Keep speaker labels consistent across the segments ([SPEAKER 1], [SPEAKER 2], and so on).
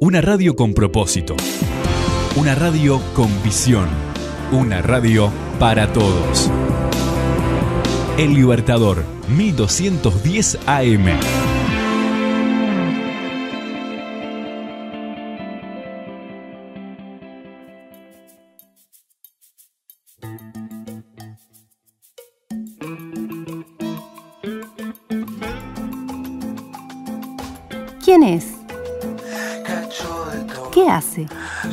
[SPEAKER 1] Una radio con propósito. Una radio con visión. Una radio para todos. El Libertador, 1210 AM.
[SPEAKER 2] ¿Quién es? ¿Qué hace?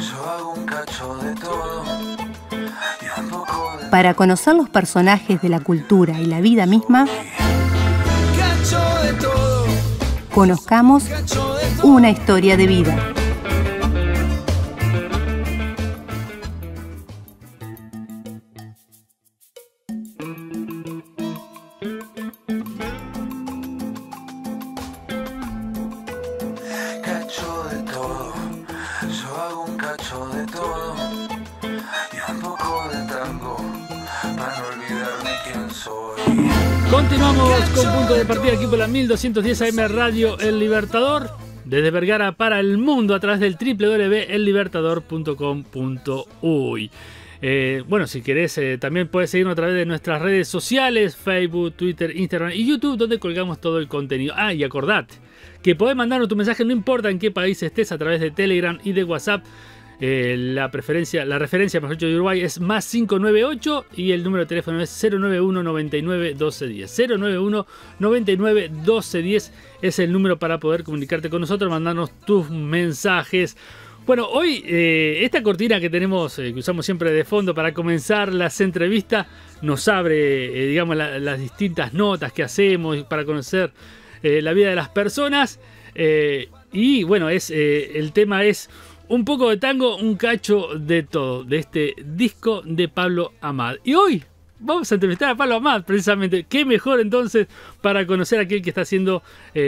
[SPEAKER 2] Para conocer los personajes de la cultura y la vida misma, conozcamos una historia de vida.
[SPEAKER 3] Continuamos con punto de partida aquí por la 1210 AM Radio El Libertador, desde Vergara para el mundo a través del www.ellibertador.com.uy. Bueno, si querés también puedes seguirnos a través de nuestras redes sociales, Facebook, Twitter, Instagram y YouTube, donde colgamos todo el contenido. Ah, y acordate que podés mandarnos tu mensaje, no importa en qué país estés, a través de Telegram y de WhatsApp. La referencia, mejor dicho, de Uruguay es más 598 y el número de teléfono es 091 99 1210. 091 99 1210 es el número para poder comunicarte con nosotros, mandarnos tus mensajes. Bueno, hoy esta cortina que tenemos, que usamos siempre de fondo para comenzar las entrevistas, nos abre, digamos, las distintas notas que hacemos para conocer la vida de las personas. Y bueno, el tema es un poco de tango, un cacho de todo, de este disco de Pablo Amat. Y hoy vamos a entrevistar a Pablo Amat, precisamente. Qué mejor entonces para conocer a aquel que está haciendo,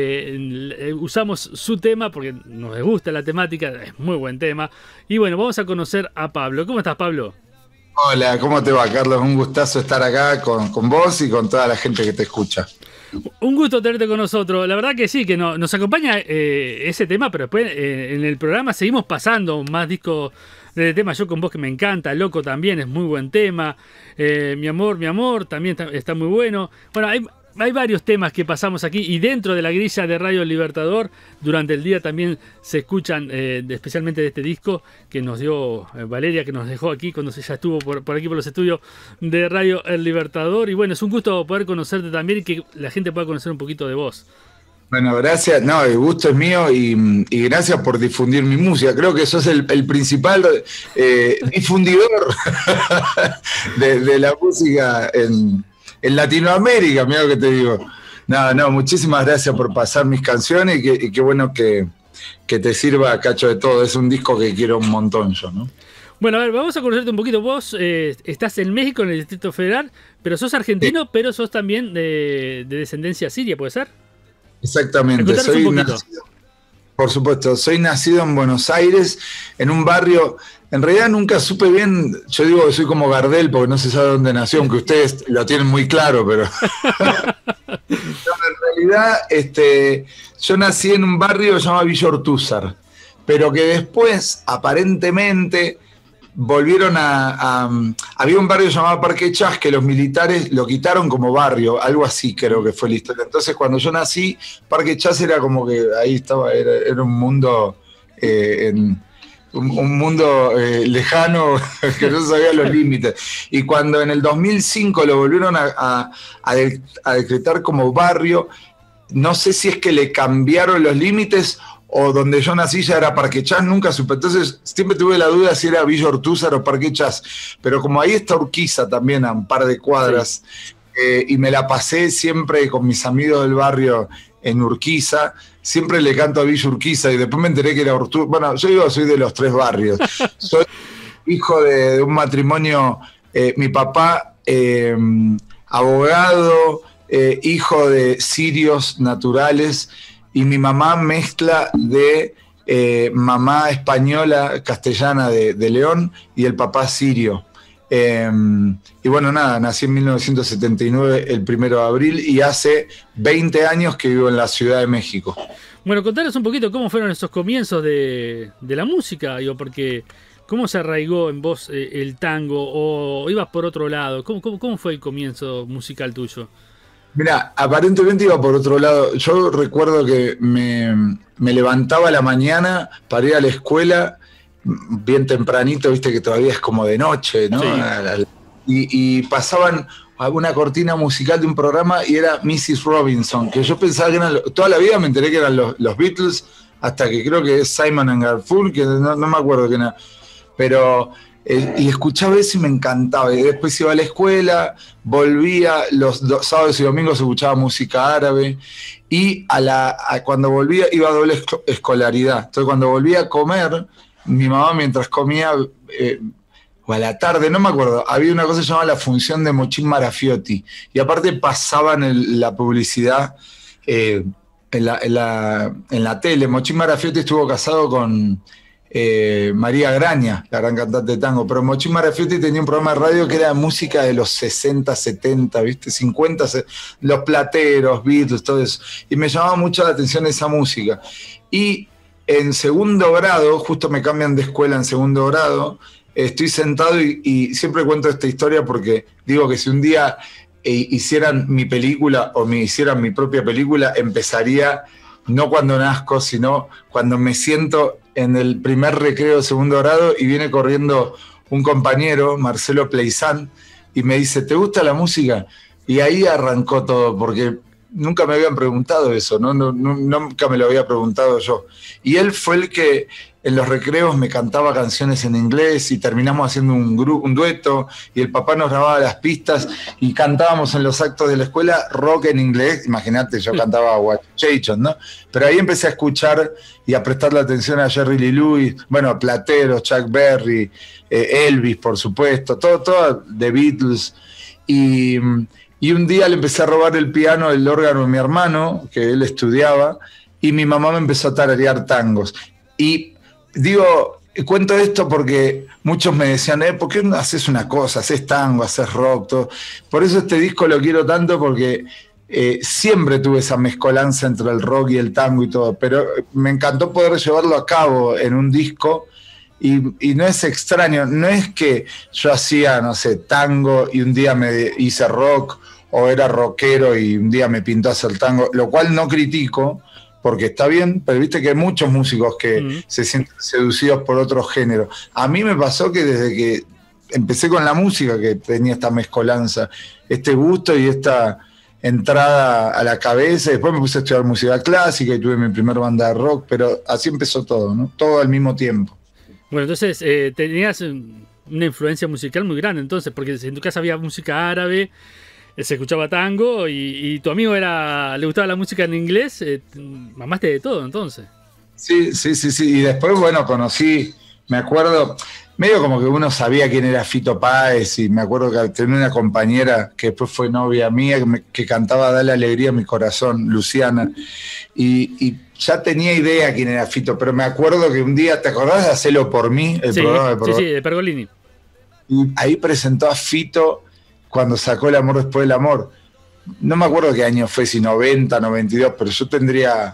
[SPEAKER 3] usamos su tema porque nos gusta la temática, es muy buen tema. Y bueno, vamos a conocer a Pablo. ¿Cómo estás, Pablo?
[SPEAKER 4] Hola, ¿cómo te va, Carlos? Un gustazo estar acá con vos y con toda la gente que te escucha.
[SPEAKER 3] Un gusto tenerte con nosotros. La verdad que sí, que nos acompaña ese tema, pero después en el programa seguimos pasando más discos de tema. Yo con vos, que me encanta. Loco también es muy buen tema. Mi amor también está muy bueno. Bueno, hay varios temas que pasamos aquí, y dentro de la grilla de Radio Libertador durante el día también se escuchan, especialmente de este disco que nos dio Valeria, que nos dejó aquí cuando ella estuvo por aquí por los estudios de Radio El Libertador. Y bueno, es un gusto poder conocerte también y que la gente pueda conocer un poquito de vos.
[SPEAKER 4] Bueno, gracias. No, el gusto es mío y gracias por difundir mi música. Creo que sos el principal difundidor de la música en Latinoamérica, mira lo que te digo. No, muchísimas gracias por pasar mis canciones y qué bueno que te sirva, cacho de todo. Es un disco que quiero un montón yo, ¿no?
[SPEAKER 3] Bueno, a ver, vamos a conocerte un poquito. Vos estás en México, en el Distrito Federal, pero sos argentino, sí, pero sos también de descendencia siria, ¿puede ser?
[SPEAKER 4] Exactamente, soy nacido, por supuesto, soy nacido en Buenos Aires, en un barrio. En realidad nunca supe bien, yo digo que soy como Gardel porque no se sabe dónde nació, aunque ustedes lo tienen muy claro, pero en realidad yo nací en un barrio que se llama Villa Ortúzar, pero que después aparentemente volvieron había un barrio llamado Parque Chas que los militares lo quitaron como barrio, algo así creo que fue la historia. Entonces cuando yo nací, Parque Chas era como que ahí estaba, era un mundo un mundo lejano que no sabía los límites. Y cuando en el 2005 lo volvieron a decretar como barrio, no sé si es que le cambiaron los límites o donde yo nací ya era Parque Chas, nunca supe. Entonces siempre tuve la duda si era Villa Ortúzar o Parque Chas. Pero como ahí está Urquiza también a un par de cuadras, sí, y me la pasé siempre con mis amigos del barrio en Urquiza, siempre le canto a Villa Urquiza y después me enteré que era Ortúzar. Bueno, yo soy de los tres barrios. Soy hijo de un matrimonio, mi papá abogado, hijo de sirios naturales, y mi mamá mezcla de mamá española, castellana de León, y el papá sirio. Y bueno, nada, nací en 1979, el 1 de abril, y hace 20 años que vivo en la Ciudad de México.
[SPEAKER 3] Bueno, contanos un poquito cómo fueron esos comienzos de la música, digo, porque ¿cómo se arraigó en vos el tango o ibas por otro lado? ¿Cómo fue el comienzo musical tuyo?
[SPEAKER 4] Mira, aparentemente iba por otro lado. Yo recuerdo que me levantaba a la mañana para ir a la escuela bien tempranito, viste que todavía es como de noche, ¿no? Sí. Y pasaban una cortina musical de un programa y era Mrs. Robinson, que yo pensaba que eran, toda la vida me enteré que eran los Beatles, hasta que creo que es Simon and Garfunkel, que no me acuerdo quién era, pero y escuchaba eso y me encantaba, y después iba a la escuela, volvía, los sábados y domingos escuchaba música árabe, y cuando volvía iba a doble escolaridad, entonces cuando volvía a comer, mi mamá mientras comía, o a la tarde, no me acuerdo, había una cosa llamada la función de Mochín Marafiotti, y aparte pasaban la publicidad en la tele. Mochín Marafiotti estuvo casado con María Graña, la gran cantante de tango, pero Mochín Marafiotti tenía un programa de radio que era música de los 60, 70, ¿viste? 50, los Plateros, Beatles, todo eso, y me llamaba mucho la atención esa música. Y en segundo grado, justo me cambian de escuela en segundo grado, estoy sentado y siempre cuento esta historia porque digo que si un día hicieran mi película o me hicieran mi propia película, empezaría no cuando nazco, sino cuando me siento en el primer recreo de segundo grado y viene corriendo un compañero, Marcelo Pleizán, y me dice, ¿te gusta la música? Y ahí arrancó todo, porque nunca me habían preguntado eso, ¿no? Nunca me lo había preguntado yo. Y él fue el que en los recreos me cantaba canciones en inglés y terminamos haciendo un dueto y el papá nos grababa las pistas y cantábamos en los actos de la escuela rock en inglés. Imagínate, yo cantaba What Jason, ¿no? Pero ahí empecé a escuchar y a prestarle atención a Jerry Lee Lewis, bueno, a Plateros, Chuck Berry, Elvis, por supuesto, todo The Beatles. Y un día le empecé a robar el piano, el órgano de mi hermano, que él estudiaba, y mi mamá me empezó a tararear tangos. Y digo, cuento esto porque muchos me decían, ¿por qué no haces una cosa? Haces tango, haces rock, todo. Por eso este disco lo quiero tanto, porque siempre tuve esa mezcolanza entre el rock y el tango y todo, pero me encantó poder llevarlo a cabo en un disco. Y no es extraño, no es que yo hacía, no sé, tango y un día me hice rock, o era rockero y un día me pintó hacer tango, lo cual no critico, porque está bien, pero viste que hay muchos músicos que se sienten seducidos por otro género. A mí me pasó que desde que empecé con la música, que tenía esta mezcolanza, este gusto y esta entrada a la cabeza, y después me puse a estudiar música clásica y tuve mi primera banda de rock, pero así empezó todo, ¿no? Todo al mismo tiempo.
[SPEAKER 3] Bueno, entonces tenías una influencia musical muy grande, entonces, porque en tu casa había música árabe, se escuchaba tango y tu amigo le gustaba la música en inglés, mamaste de todo entonces. Sí,
[SPEAKER 4] y después, bueno, conocí, me acuerdo, medio como que uno sabía quién era Fito Páez, y me acuerdo que tenía una compañera que después fue novia mía, que cantaba Dale Alegría a mi corazón, Luciana, y ya tenía idea quién era Fito, pero me acuerdo que un día, ¿te acordás de Hacelo por mí? El programa
[SPEAKER 3] de Pergolini.
[SPEAKER 4] Y ahí presentó a Fito cuando sacó El amor después del amor. No me acuerdo qué año fue, si 90, 92, pero yo tendría,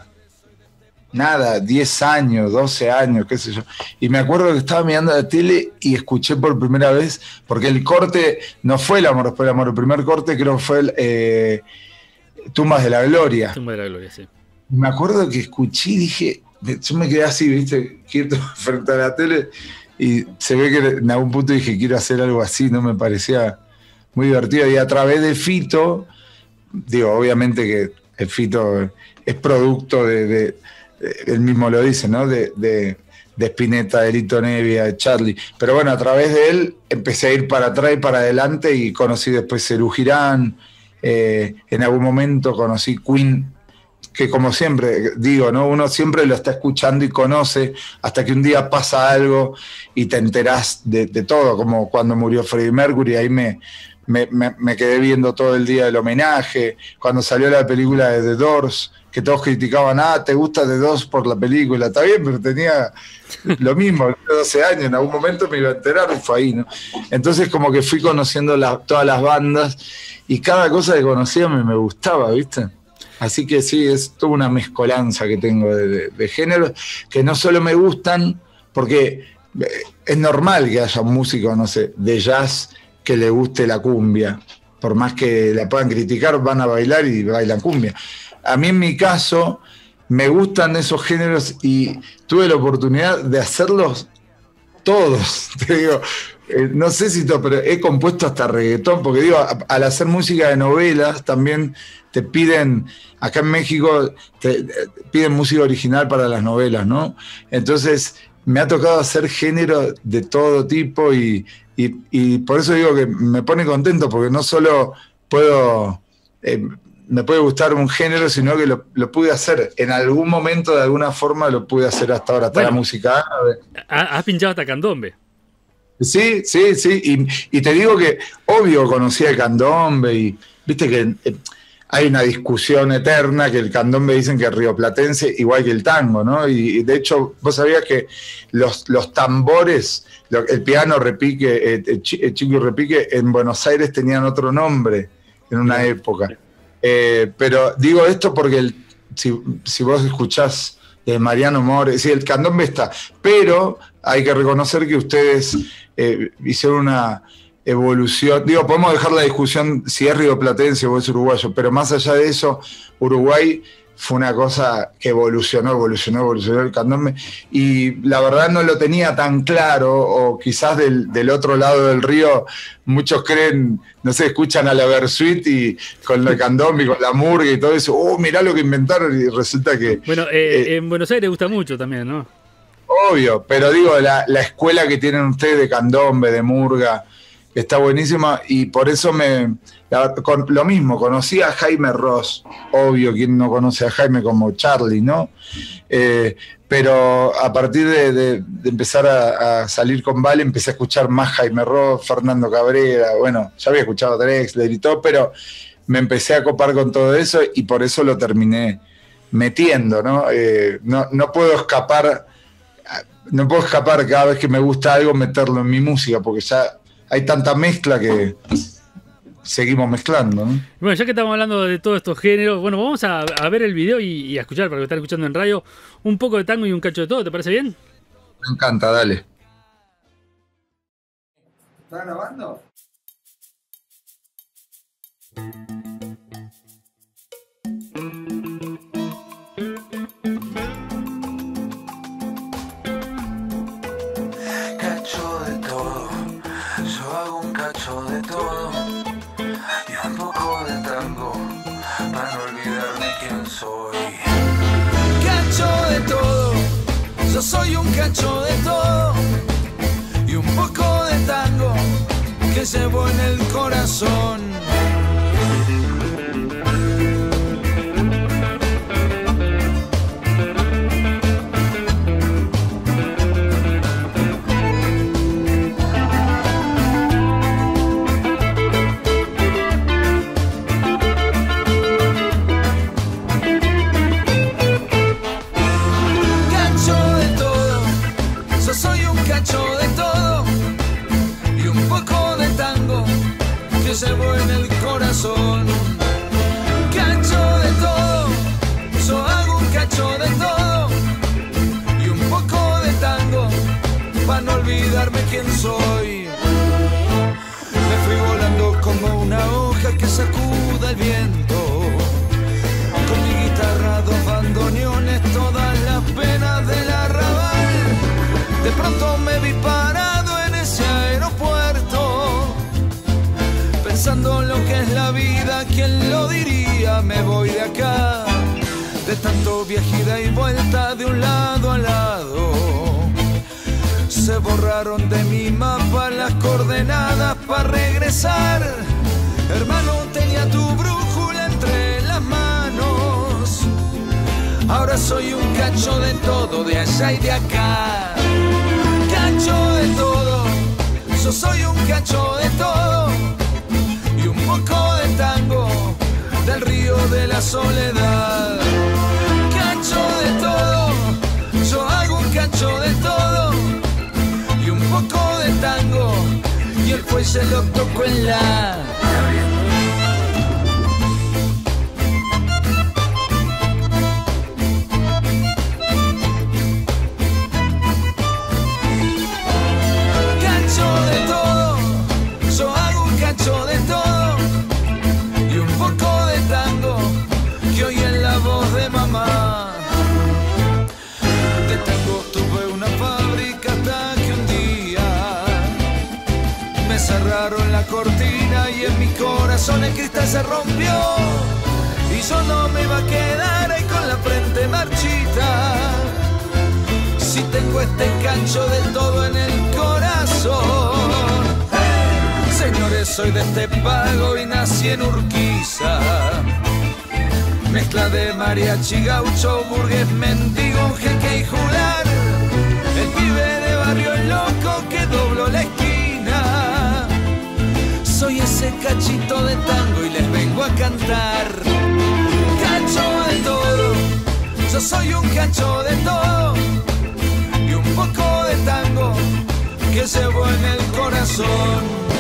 [SPEAKER 4] 10 años, 12 años, qué sé yo. Y me acuerdo que estaba mirando la tele y escuché por primera vez, porque el corte no fue El amor después del amor, el primer corte creo que fue Tumbas de la Gloria.
[SPEAKER 3] Tumbas de la Gloria, sí.
[SPEAKER 4] Me acuerdo que escuché y dije, yo me quedé así, viste, quieto frente a la tele, y se ve que en algún punto dije, quiero hacer algo así, no me parecía muy divertido. Y a través de Fito, digo, obviamente que el Fito es producto él mismo lo dice, ¿no? De Spinetta, de Lito Nevia, de Charlie. Pero bueno, a través de él empecé a ir para atrás y para adelante y conocí después Serú Girán, en algún momento conocí Queen, que como siempre digo, ¿no? Uno siempre lo está escuchando y conoce hasta que un día pasa algo y te enterás de todo, como cuando murió Freddie Mercury. Ahí me quedé viendo todo el día el homenaje, cuando salió la película de The Doors, que todos criticaban, ¿te gusta The Doors por la película? Está bien, pero tenía lo mismo, 12 años, en algún momento me iba a enterar y fue ahí, ¿no? Entonces como que fui conociendo todas las bandas y cada cosa que conocía me gustaba, ¿viste? Así que sí, es toda una mezcolanza que tengo de géneros que no solo me gustan, porque es normal que haya un músico, no sé, de jazz que le guste la cumbia. Por más que la puedan criticar, van a bailar y bailan cumbia. A mí, en mi caso, me gustan esos géneros y tuve la oportunidad de hacerlos todos. Te digo, no sé si todo, pero he compuesto hasta reggaetón, porque digo, al hacer música de novelas también te piden, acá en México, te piden música original para las novelas, ¿no? Entonces, me ha tocado hacer género de todo tipo y por eso digo que me pone contento, porque no solo puedo, me puede gustar un género, sino que lo pude hacer. En algún momento, de alguna forma, lo pude hacer hasta ahora, hasta la música árabe.
[SPEAKER 3] Has pinchado hasta candombe.
[SPEAKER 4] Sí. Y te digo que, obvio, conocía el candombe y viste que hay una discusión eterna que el candombe dicen que es rioplatense, igual que el tango, ¿no? Y de hecho, vos sabías que los tambores, el piano repique, el chico repique, en Buenos Aires tenían otro nombre en una época. Pero digo esto porque si vos escuchás de Mariano More, sí, el candombe está, pero hay que reconocer que ustedes hicieron una evolución. Digo, podemos dejar la discusión si es rioplatense o es uruguayo, pero más allá de eso, Uruguay fue una cosa que evolucionó el candombe, y la verdad no lo tenía tan claro, o quizás del otro lado del río muchos creen, no sé, escuchan a la Versuit y con el candombe y con la murga y todo eso, mirá lo que inventaron, y resulta que...
[SPEAKER 3] Bueno, en Buenos Aires gusta mucho también, ¿no?
[SPEAKER 4] Obvio, pero digo, la escuela que tienen ustedes de candombe, de murga, está buenísima, y por eso lo mismo, conocí a Jaime Ross, obvio, quien no conoce a Jaime como Charlie, ¿no? Pero a partir de empezar a salir con Vale, empecé a escuchar más Jaime Ross, Fernando Cabrera, bueno, ya había escuchado a Drexler y todo, pero me empecé a copar con todo eso y por eso lo terminé metiendo, ¿no? No puedo escapar cada vez que me gusta algo, meterlo en mi música, porque ya hay tanta mezcla que seguimos mezclando, ¿no?
[SPEAKER 3] Bueno, ya que estamos hablando de todos estos géneros, bueno, vamos a ver el video y a escuchar, para que están escuchando en radio, un poco de tango y un cacho de todo, ¿te parece bien?
[SPEAKER 4] Me encanta, dale.
[SPEAKER 5] ¿Estás grabando?
[SPEAKER 6] Cacho de todo, yo hago un cacho de todo y un poco de tango para no olvidarme quién soy. Cacho de todo, yo soy un cacho de todo y un poco de tango que llevo en el corazón. Llevo en el corazón cacho de todo, yo hago un cacho de todo y un poco de tango para no olvidarme quién soy. Me fui volando como una hoja que sacuda el viento, con mi guitarra, dos bandoneones, todas las penas del arrabal. De pronto me vi parado en ese aeropuerto, pensando lo que es la vida, ¿quién lo diría? Me voy de acá, de tanto viaje ida y vuelta de un lado a lado. Se borraron de mi mapa las coordenadas para regresar. Hermano, tenía tu brújula entre las manos. Ahora soy un cacho de todo, de allá y de acá. Cacho de todo, yo soy un cacho de todo y un poco de tango del río de la soledad. Cacho de todo, yo hago un cacho de todo y un poco de tango y el fuelle lo toco en la... corazón el cristal se rompió y yo no me iba a quedar ahí con la frente marchita. Si tengo este cancho del todo en el corazón. Señores, soy de este pago y nací en Urquiza. Mezcla de mariachi, gaucho, burgués, mendigo, un jeque y jular. El pibe de barrio loco que dobló la esquina. Soy ese cachito de tango y les vengo a cantar. Cacho de todo, yo soy un cacho de todo. Y un poco de tango que llevo en el corazón.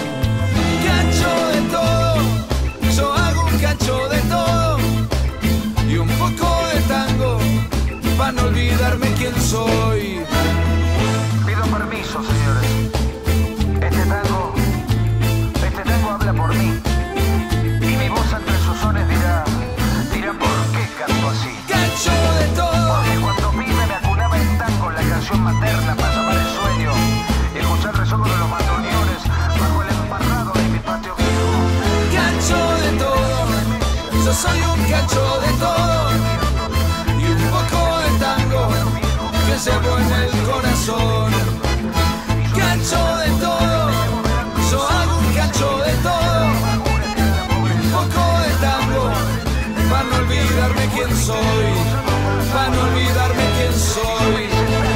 [SPEAKER 6] Cacho de todo, yo hago un cacho de todo. Y un poco de tango para no olvidarme quién soy.
[SPEAKER 5] Pido permiso, señores. Este tango habla por mí. Y mi voz entre sus sones dirá por qué canto así.
[SPEAKER 6] Cacho de todo.
[SPEAKER 5] Porque cuando pibe me acunaba el tango, la canción materna para llamar el sueño. Y escuchar el resono de los bandoneones bajo el embarrado de mi patio viejo.
[SPEAKER 6] Cacho de todo, yo soy un cacho de todo. Y un poco de tango que llevo en el corazón. Cacho de todo, yo hago un cacho de todo. Y un poco de tango para no olvidarme quién soy. Para no olvidarme quién soy.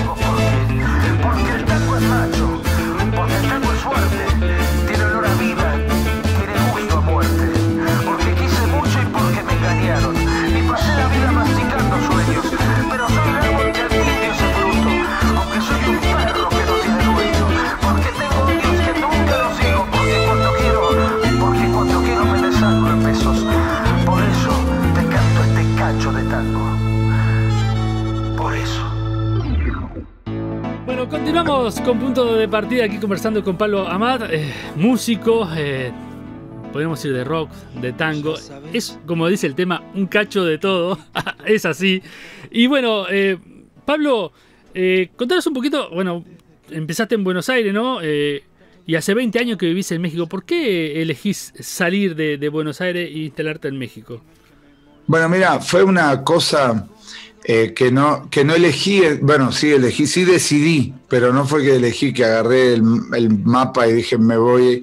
[SPEAKER 5] Porque el tango es macho, porque el tango es fuerte, tiene olor a vida, tiene gusto a muerte. Porque quise mucho y porque me engañaron, y pasé la vida masticando sueños. Pero soy el árbol que admite ese fruto, aunque soy un perro que no tiene dueño. Porque tengo odios que nunca los digo, porque cuando quiero me deshago en besos. Por eso te canto este cacho de tango. Por eso.
[SPEAKER 3] Bueno, continuamos con punto de partida aquí conversando con Pablo Amat, músico, podemos ir de rock, de tango, es como dice el tema, un cacho de todo, es así. Y bueno, Pablo, contanos un poquito, bueno, empezaste en Buenos Aires, ¿no? Y hace 20 años que vivís en México, ¿por qué elegís salir de Buenos Aires e instalarte en México?
[SPEAKER 4] Bueno, mira, fue una cosa que no elegí, bueno, sí elegí, sí decidí, pero no fue que elegí, que agarré el mapa y dije me voy.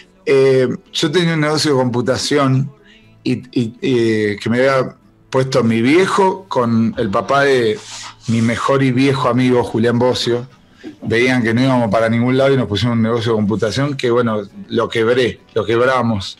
[SPEAKER 4] Yo tenía un negocio de computación y que me había puesto mi viejo con el papá de mi mejor y viejo amigo Julián Bocio. Veían que no íbamos para ningún lado y nos pusimos un negocio de computación que, bueno, lo quebramos.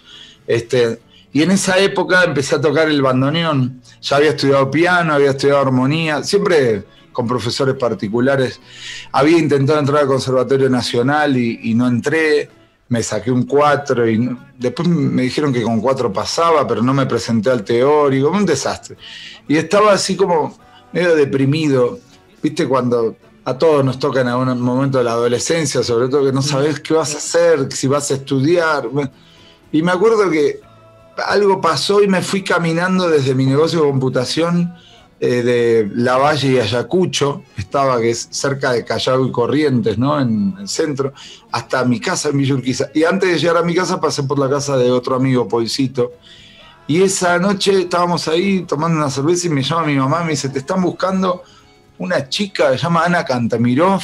[SPEAKER 4] Y en esa época empecé a tocar el bandoneón. Ya había estudiado piano, había estudiado armonía, siempre con profesores particulares. Había intentado entrar al Conservatorio Nacional y no entré. Me saqué un 4 y después me dijeron que con 4 pasaba, pero no me presenté al teórico. Un desastre. Y estaba así como medio deprimido. ¿Viste cuando a todos nos toca en algún momento de la adolescencia, sobre todo que no sabés qué vas a hacer, si vas a estudiar? Y me acuerdo que algo pasó y me fui caminando desde mi negocio de computación de Lavalle y Ayacucho, que es cerca de Callao y Corrientes, ¿no? En el centro, hasta mi casa en Villa Urquiza. Y antes de llegar a mi casa pasé por la casa de otro amigo, Polcito. Y esa noche estábamos ahí tomando una cerveza y me llama mi mamá y me dice, te están buscando una chica, se llama Ana Cantamirov,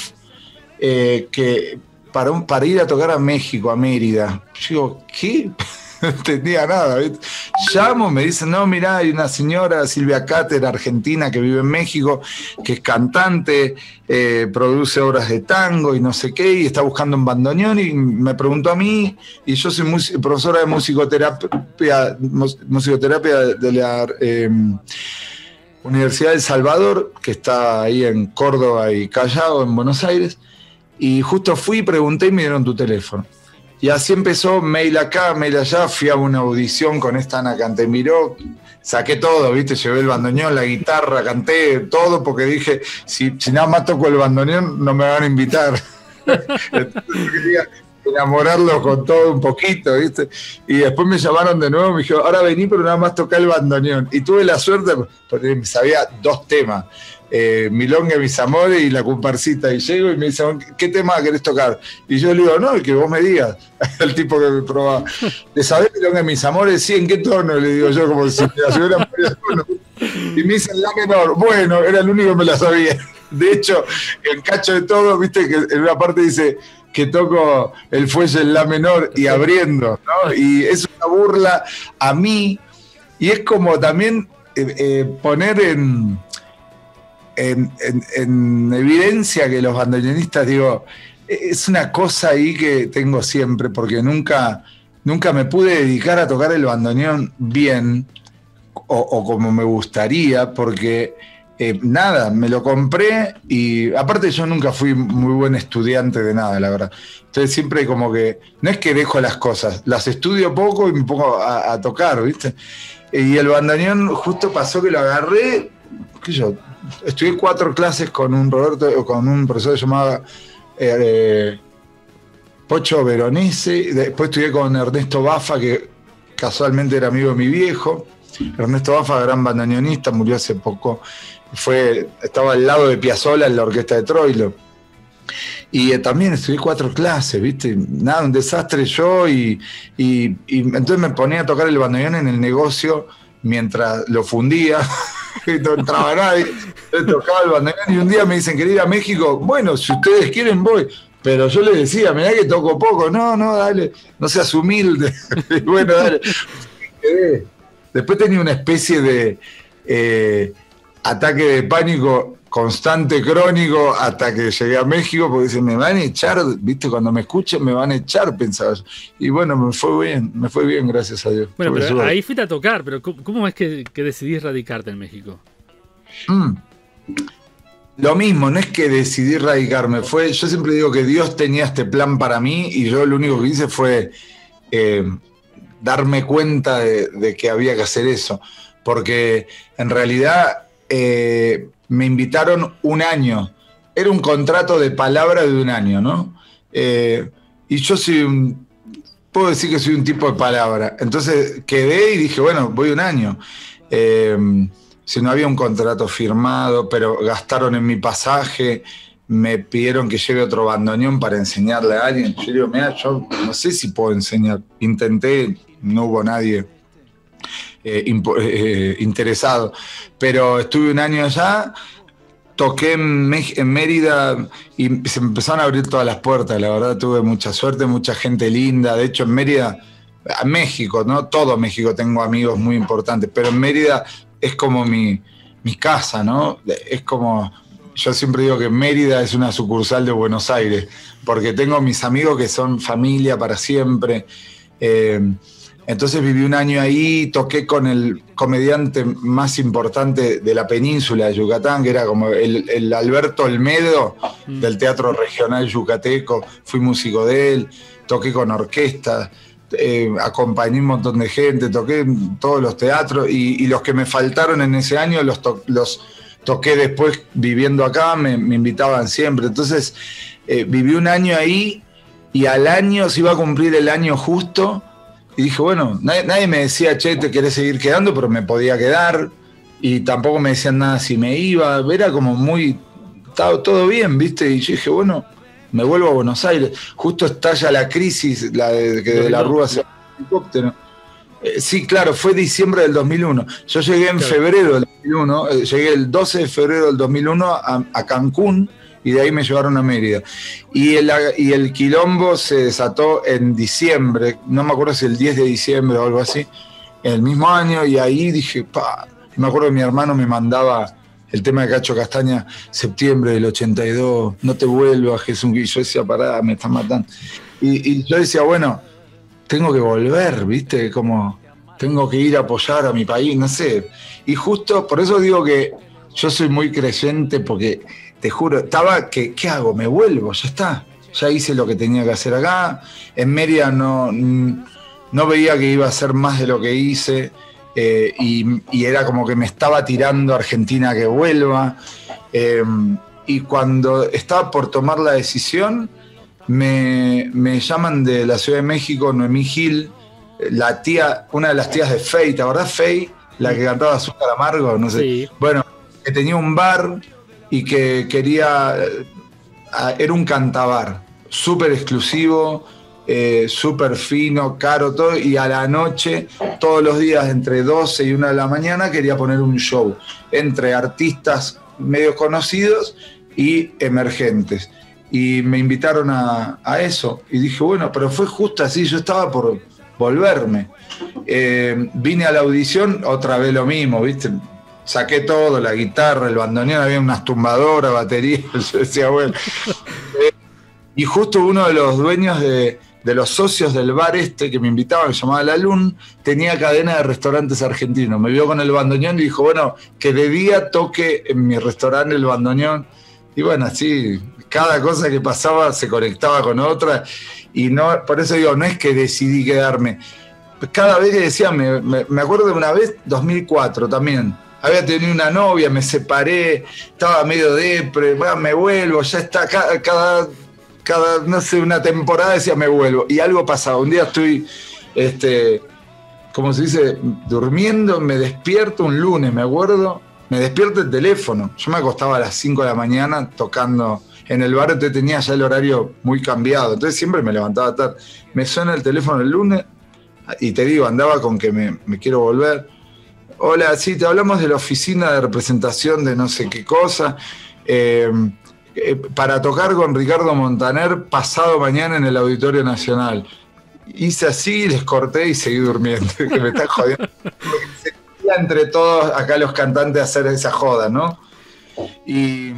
[SPEAKER 4] que para ir a tocar a México, a Mérida. Yo digo, ¿qué? No entendía nada, ¿viste? Llamo, me dicen, no, mirá, hay una señora, Silvia Cáter, argentina, que vive en México, que es cantante, produce obras de tango y no sé qué, y está buscando un bandoneón, y me preguntó a mí, y yo soy profesora de musicoterapia de la Universidad del Salvador, que está ahí en Córdoba y Callao, en Buenos Aires, y justo fui, pregunté y me dieron tu teléfono. Y así empezó, mail acá, mail allá, fui a una audición con esta Ana Cantamirov, saqué todo, ¿viste? Llevé el bandoneón, la guitarra, canté todo, porque dije, si nada más toco el bandoneón, no me van a invitar. Entonces quería enamorarlo con todo un poquito, ¿viste? Y después me llamaron de nuevo, me dijeron, ahora vení, pero nada más tocar el bandoneón. Y tuve la suerte, porque sabía 2 temas, Milonga, Mis Amores y La Comparsita. Y llego y me dicen, ¿qué tema querés tocar? Y yo le digo, no, el que vos me digas, el tipo que me probaba. ¿Le sabés Milonga, Mis Amores? Sí, ¿en qué tono? Le digo yo, como si me la llevaran varios tonos. Y me dicen La menor. Bueno, era el único que me la sabía. De hecho, el cacho de todo, viste que en una parte dice que toco el fuelle en La menor y abriendo, ¿no? Y es una burla a mí, y es como también poner en evidencia que los bandoneonistas, digo, es una cosa ahí que tengo siempre, porque nunca me pude dedicar a tocar el bandoneón bien, o como me gustaría, porque nada, me lo compré y aparte yo nunca fui muy buen estudiante de nada, la verdad. Entonces siempre como que, no es que dejo las cosas, las estudio poco y me pongo a tocar, ¿viste? Y el bandoneón justo pasó que lo agarré, qué sé yo, estudié 4 clases con un profesor llamado Pocho Veronese, después estudié con Ernesto Baffa, que casualmente era amigo de mi viejo. Ernesto Baffa, gran bandoneonista, murió hace poco. Estaba al lado de Piazzolla en la orquesta de Troilo. Y también estudié 4 clases, ¿viste? Nada, un desastre yo. Y entonces me ponía a tocar el bandoneón en el negocio mientras lo fundía. Y no entraba nadie. Entonces tocaba el bandoneón y un día me dicen, ¿querés ir a México? Bueno, si ustedes quieren voy. Pero yo les decía, mirá que toco poco. No, dale, no seas humilde. Y bueno, dale. Después tenía una especie de ataque de pánico constante, crónico, hasta que llegué a México, porque dicen, me van a echar, viste, cuando me escuchen me van a echar, pensaba yo. Y bueno, me fue bien, gracias a Dios.
[SPEAKER 3] Bueno, pero ahí fuiste a tocar, pero ¿cómo es que decidís radicarte en México?
[SPEAKER 4] Lo mismo, no es que decidí radicarme, yo siempre digo que Dios tenía este plan para mí y yo lo único que hice fue darme cuenta de que había que hacer eso, porque en realidad me invitaron 1 año, era un contrato de palabra de 1 año, ¿no? Y yo puedo decir que soy un tipo de palabra, entonces quedé y dije, bueno, voy 1 año. Si no había un contrato firmado, pero gastaron en mi pasaje, me pidieron que lleve otro bandoneón para enseñarle a alguien. Yo digo, mira, yo no sé si puedo enseñar. Intenté, no hubo nadie interesado. Pero estuve 1 año allá, toqué en Mérida y se me empezaron a abrir todas las puertas. La verdad, tuve mucha suerte, mucha gente linda. De hecho, en Mérida, a México, ¿no? Todo México tengo amigos muy importantes, pero en Mérida es como mi casa, ¿no? Es como, yo siempre digo que Mérida es una sucursal de Buenos Aires, porque tengo mis amigos que son familia para siempre. Entonces viví 1 año ahí, toqué con el comediante más importante de la península de Yucatán, que era como el Alberto Olmedo del Teatro Regional Yucateco. Fui músico de él, toqué con orquesta. Acompañé un montón de gente, toqué en todos los teatros y los que me faltaron en ese año los toqué después viviendo acá, me invitaban siempre. Entonces viví 1 año ahí y al año se iba a cumplir el año justo y dije, bueno, nadie me decía, che, te querés seguir quedando, pero me podía quedar y tampoco me decían nada si me iba, era como estaba todo bien, ¿viste? Y yo dije, bueno, me vuelvo a Buenos Aires. Justo estalla la crisis, de la Rúa se va en helicóptero. Sí, claro, fue diciembre del 2001. Yo llegué en febrero del 2001, llegué el 12 de febrero del 2001 a Cancún y de ahí me llevaron a Mérida. Y el quilombo se desató en diciembre, no me acuerdo si el 10 de diciembre o algo así, el mismo año, y ahí dije, me acuerdo que mi hermano me mandaba el tema de Cacho Castaña, septiembre del 82, no te vuelvas, Jesús. Y yo decía, pará, me están matando. Y yo decía, bueno, tengo que volver, ¿viste? Como tengo que ir a apoyar a mi país, no sé. Y justo, por eso digo que yo soy muy creyente, porque te juro, estaba que, ¿qué hago? Me vuelvo, ya está. Ya hice lo que tenía que hacer acá. En Mérida no veía que iba a hacer más de lo que hice. Y era como que me estaba tirando a Argentina que vuelva. Y cuando estaba por tomar la decisión, me llaman de la Ciudad de México, Noemí Gil, la tía, una de las tías de Fey, ¿te acordás Fey? La que cantaba Azúcar Amargo, no sé.
[SPEAKER 3] Sí.
[SPEAKER 4] Bueno, que tenía un bar y que quería, era un cantabar, súper exclusivo, súper fino, caro, todo, y a la noche, todos los días, entre 12 y 1 de la mañana, quería poner un show entre artistas medio conocidos y emergentes. Y me invitaron a eso. Y dije, bueno, pero fue justo así, yo estaba por volverme. Vine a la audición, otra vez lo mismo, ¿viste? Saqué todo, la guitarra, el bandoneón, había unas tumbadoras, baterías, yo decía, bueno. Y justo uno de los dueños de los socios del bar que me invitaba, que se llamaba La Lun, tenía cadena de restaurantes argentinos. Me vio con el bandoneón y dijo, bueno, que de día toque en mi restaurante el bandoneón. Y bueno, así, cada cosa que pasaba se conectaba con otra. Y no, por eso digo, no es que decidí quedarme. Cada vez que decía, me acuerdo de una vez, 2004 también. Había tenido una novia, me separé, estaba medio depre, bueno, me vuelvo, ya está, cada, no sé, una temporada decía me vuelvo. Y algo pasaba, un día estoy, como se dice, durmiendo, me despierto un lunes, me acuerdo, me despierto el teléfono. Yo me acostaba a las 5 de la mañana tocando en el bar, entonces tenía ya el horario muy cambiado, entonces siempre me levantaba tarde. Me suena el teléfono el lunes y te digo, andaba con que me quiero volver. Hola, sí, te hablamos de la oficina de representación de no sé qué cosa, para tocar con Ricardo Montaner pasado mañana en el Auditorio Nacional. Hice así, les corté y seguí durmiendo, que me están jodiendo. Se queda entre todos acá los cantantes hacer esa joda, ¿no? Y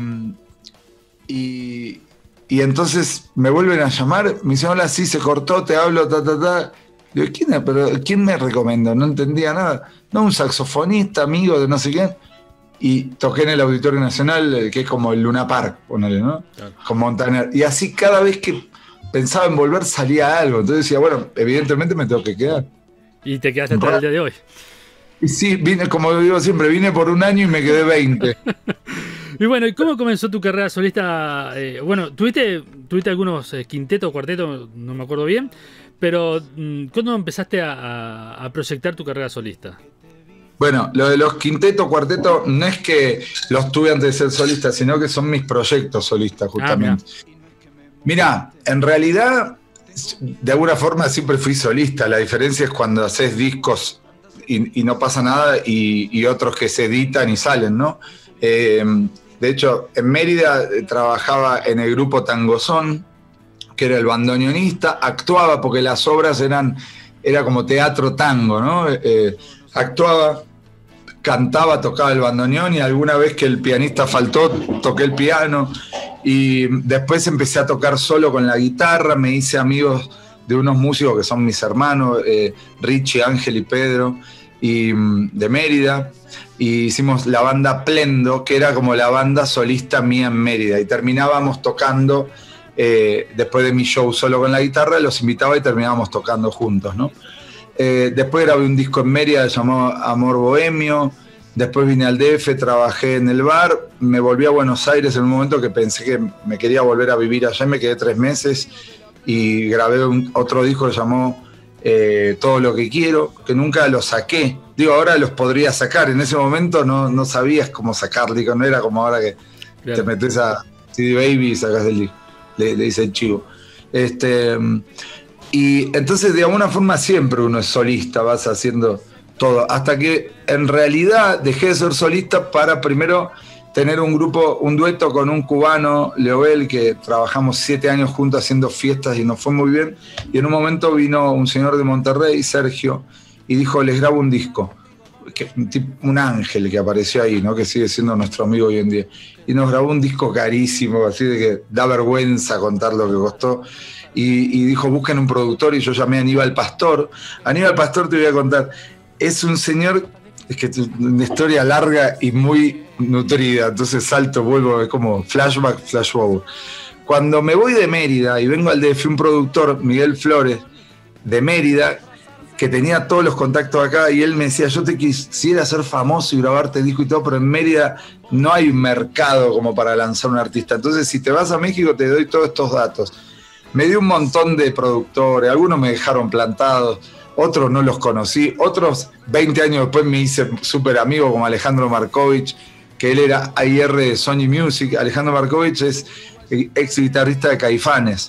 [SPEAKER 4] entonces me vuelven a llamar, me dicen, hola, sí, se cortó, te hablo, Digo, ¿quién me recomendó? No entendía nada. No, un saxofonista, amigo de no sé quién. Y toqué en el Auditorio Nacional, que es como el Luna Park, ponele, ¿no? Claro. Con Montaner. Y así cada vez que pensaba en volver salía algo. Entonces decía, bueno, evidentemente me tengo que quedar.
[SPEAKER 3] Y te quedaste hasta el día de hoy.
[SPEAKER 4] Y sí, vine, como digo siempre, vine por un año y me quedé 20.
[SPEAKER 3] Y bueno, ¿y cómo comenzó tu carrera solista? Bueno, tuviste algunos quintetos, cuartetos, no me acuerdo bien, pero ¿cuándo empezaste a proyectar tu carrera solista?
[SPEAKER 4] Bueno, lo de los quintetos, cuartetos, no es que los tuve antes de ser solista, sino que son mis proyectos solistas, justamente. Mirá, en realidad, de alguna forma siempre fui solista. La diferencia es cuando haces discos y no pasa nada y otros que se editan y salen, ¿no? De hecho, en Mérida trabajaba en el grupo Tangozón, que era el bandoneonista, actuaba porque las obras era como teatro tango, ¿no? Actuaba, cantaba, tocaba el bandoneón y alguna vez que el pianista faltó, toqué el piano y después empecé a tocar solo con la guitarra, me hice amigos de unos músicos que son mis hermanos, Richie, Ángel y Pedro, y de Mérida, y hicimos la banda Plendo, que era como la banda solista mía en Mérida, y terminábamos tocando, después de mi show solo con la guitarra, los invitaba y terminábamos tocando juntos, ¿no? Después grabé un disco en Mérida llamado Amor Bohemio, después vine al DF, trabajé en el bar, me volví a Buenos Aires en un momento que pensé que me quería volver a vivir allá, y me quedé 3 meses y grabé otro disco que llamó Todo lo que quiero, que nunca lo saqué. Digo, ahora los podría sacar, en ese momento no sabías cómo sacar, digo, no era como ahora que te metes a CD Baby y sacas el disco, le dice el chivo. Y entonces de alguna forma siempre uno es solista, vas haciendo todo, hasta que en realidad dejé de ser solista para primero tener un grupo, un dueto con un cubano, Leobel, que trabajamos 7 años juntos haciendo fiestas y nos fue muy bien, y en un momento vino un señor de Monterrey, Sergio, y dijo, les grabo un disco, un ángel que apareció ahí, ¿no? Que sigue siendo nuestro amigo hoy en día, y nos grabó un disco carísimo, así de que da vergüenza contar lo que costó. Y dijo, busquen un productor, y yo llamé a Aníbal Pastor. Aníbal Pastor, te voy a contar, es un señor, es que una historia larga y muy nutrida, entonces salto, vuelvo, es como flashback, flash forward. Cuando me voy de Mérida y vengo al DF, un productor, Miguel Flores, de Mérida, que tenía todos los contactos acá, y él me decía, yo te quisiera hacer famoso y grabarte disco y todo, pero en Mérida no hay mercado como para lanzar un artista, entonces si te vas a México te doy todos estos datos. me dio un montón de productores, algunos me dejaron plantados, otros no los conocí, otros 20 años después me hice súper amigo como Alejandro Markovich, que él era AIR de Sony Music. Alejandro Markovich es ex guitarrista de Caifanes,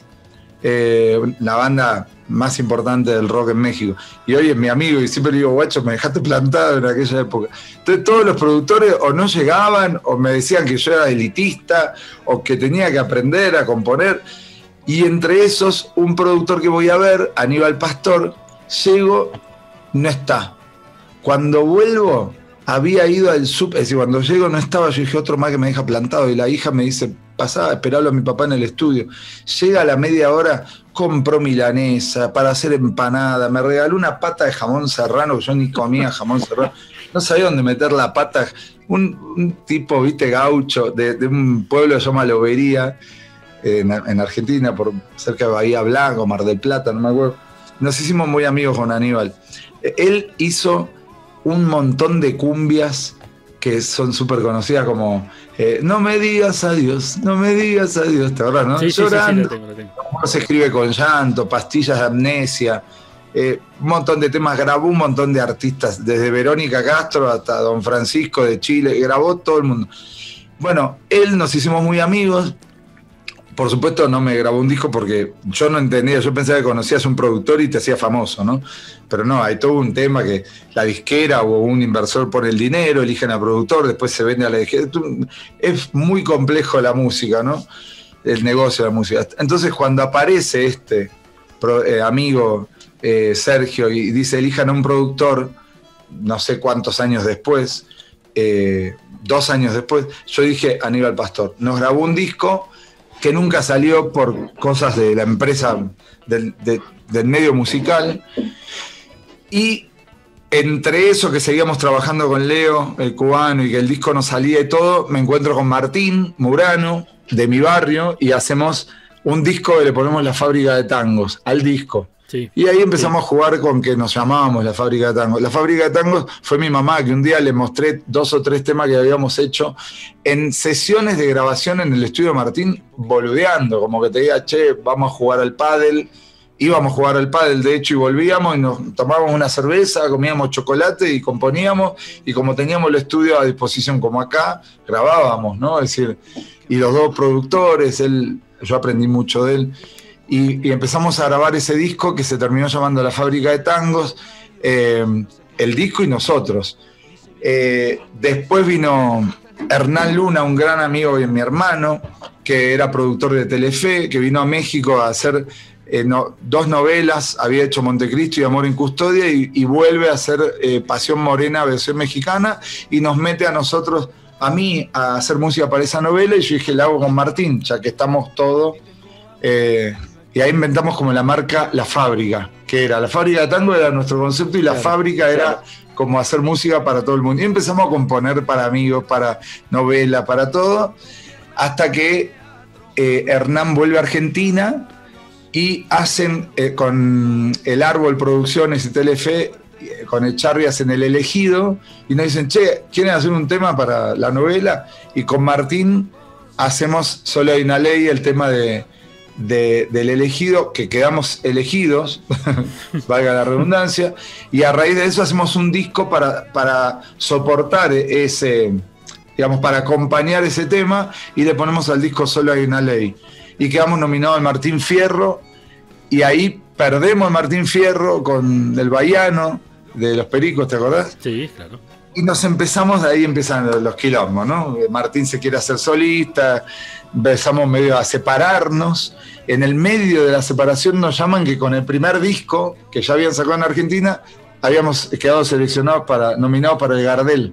[SPEAKER 4] la banda más importante del rock en México. Y hoy es mi amigo y siempre le digo, guacho, me dejaste plantado en aquella época. Entonces todos los productores o no llegaban o me decían que yo era elitista o que tenía que aprender a componer. Y entre esos, un productor que voy a ver, Aníbal Pastor, llego, no está. Cuando vuelvo, había ido al súper, es decir, cuando llego no estaba, yo dije, otro más que me deja plantado, y la hija me dice, pasá a esperarlo a mi papá en el estudio. Llega a la media hora, compró milanesa para hacer empanada, me regaló una pata de jamón serrano, yo ni comía jamón serrano, no sabía dónde meter la pata, un tipo, viste, gaucho, de un pueblo que se llama Lobería, en Argentina, por cerca de Bahía Blanca, Mar del Plata, no me acuerdo. Nos hicimos muy amigos con Aníbal. Él hizo un montón de cumbias que son súper conocidas como no me digas adiós, no me digas adiós, ¿te acuerdas, no?
[SPEAKER 3] Sí,
[SPEAKER 4] Llorando.
[SPEAKER 3] Sí, lo tengo.
[SPEAKER 4] Uno se escribe con llanto, pastillas de amnesia, un montón de temas, grabó un montón de artistas, desde Verónica Castro hasta Don Francisco de Chile, grabó todo el mundo. Bueno, él nos hicimos muy amigos. Por supuesto no me grabó un disco porque yo no entendía, yo pensaba que conocías un productor y te hacía famoso, ¿no? Pero no, hay todo un tema que la disquera o un inversor pone el dinero, eligen al productor, después se vende a la disquera. Es muy complejo la música, ¿no? El negocio de la música. Entonces cuando aparece este amigo Sergio y dice elijan a un productor, no sé cuántos años después, 2 años después, yo dije Aníbal Pastor. Nos grabó un disco que nunca salió por cosas de la empresa del medio musical, y entre eso que seguíamos trabajando con Leo, el cubano, y que el disco no salía y todo, me encuentro con Martín Murano, de mi barrio, y hacemos un disco que le ponemos La Fábrica de Tangos al disco. Sí. Y ahí empezamos a jugar con que nos llamábamos La Fábrica de Tangos. La Fábrica de Tangos fue mi mamá, que un día le mostré 2 o 3 temas que habíamos hecho en sesiones de grabación en el estudio de Martín, boludeando, como que te diga, che, vamos a jugar al pádel. Íbamos a jugar al pádel, de hecho, y volvíamos y nos tomábamos una cerveza, comíamos chocolate y componíamos, y como teníamos el estudio a disposición como acá, grabábamos, ¿no? Es decir, y los 2 productores, yo aprendí mucho de él. Y empezamos a grabar ese disco que se terminó llamando La Fábrica de Tangos, el disco y nosotros. Después vino Hernán Luna, un gran amigo y mi hermano, que era productor de Telefe, que vino a México a hacer 2 novelas, había hecho Montecristo y Amor en Custodia, y vuelve a hacer Pasión Morena, versión mexicana, y nos mete a nosotros, a mí, a hacer música para esa novela, y yo dije, la hago con Martín, ya que estamos todos... y ahí inventamos como la marca La Fábrica, que era La Fábrica de Tango, era nuestro concepto, y La Fábrica era como hacer música para todo el mundo. Y empezamos a componer para amigos, para novela, para todo, hasta que Hernán vuelve a Argentina y hacen con El Árbol Producciones y Telefe, con el Charly hacen El Elegido, y nos dicen, che, ¿quieren hacer un tema para la novela? Y con Martín hacemos Solo hay una ley, el tema del elegido, que quedamos elegidos, valga la redundancia, y a raíz de eso hacemos un disco para soportar ese, digamos, para acompañar ese tema, y le ponemos al disco Solo hay una ley. Y quedamos nominados al Martín Fierro, y ahí perdemos el Martín Fierro con el Bahiano de Los Pericos, ¿te acordás?
[SPEAKER 3] Sí, claro.
[SPEAKER 4] Y nos empezamos, de ahí empiezan los quilombos, ¿no? Martín se quiere hacer solista, empezamos medio a separarnos. En el medio de la separación nos llaman que con el primer disco que ya habían sacado en Argentina habíamos quedado seleccionados nominados para el Gardel.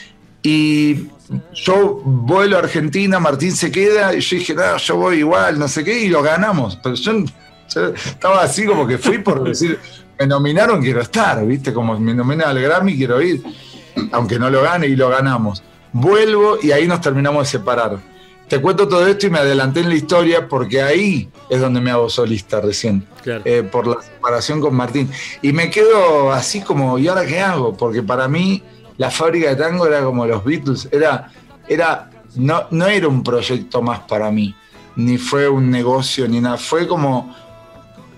[SPEAKER 4] Y yo vuelo a Argentina, Martín se queda, y yo dije, no, yo voy igual, no sé qué, y lo ganamos. Pero yo estaba así como que fui por decir, me nominaron, quiero estar, ¿viste? Como me nominan al Grammy, quiero ir, aunque no lo gane, y lo ganamos. Vuelvo y ahí nos terminamos de separar. Te cuento todo esto y me adelanté en la historia porque ahí es donde me hago solista recién, claro. Por la separación con Martín. Y me quedo así como, ¿y ahora qué hago? Porque para mí La Fábrica de Tango era como los Beatles, no era un proyecto más para mí, ni fue un negocio, ni nada. Fue como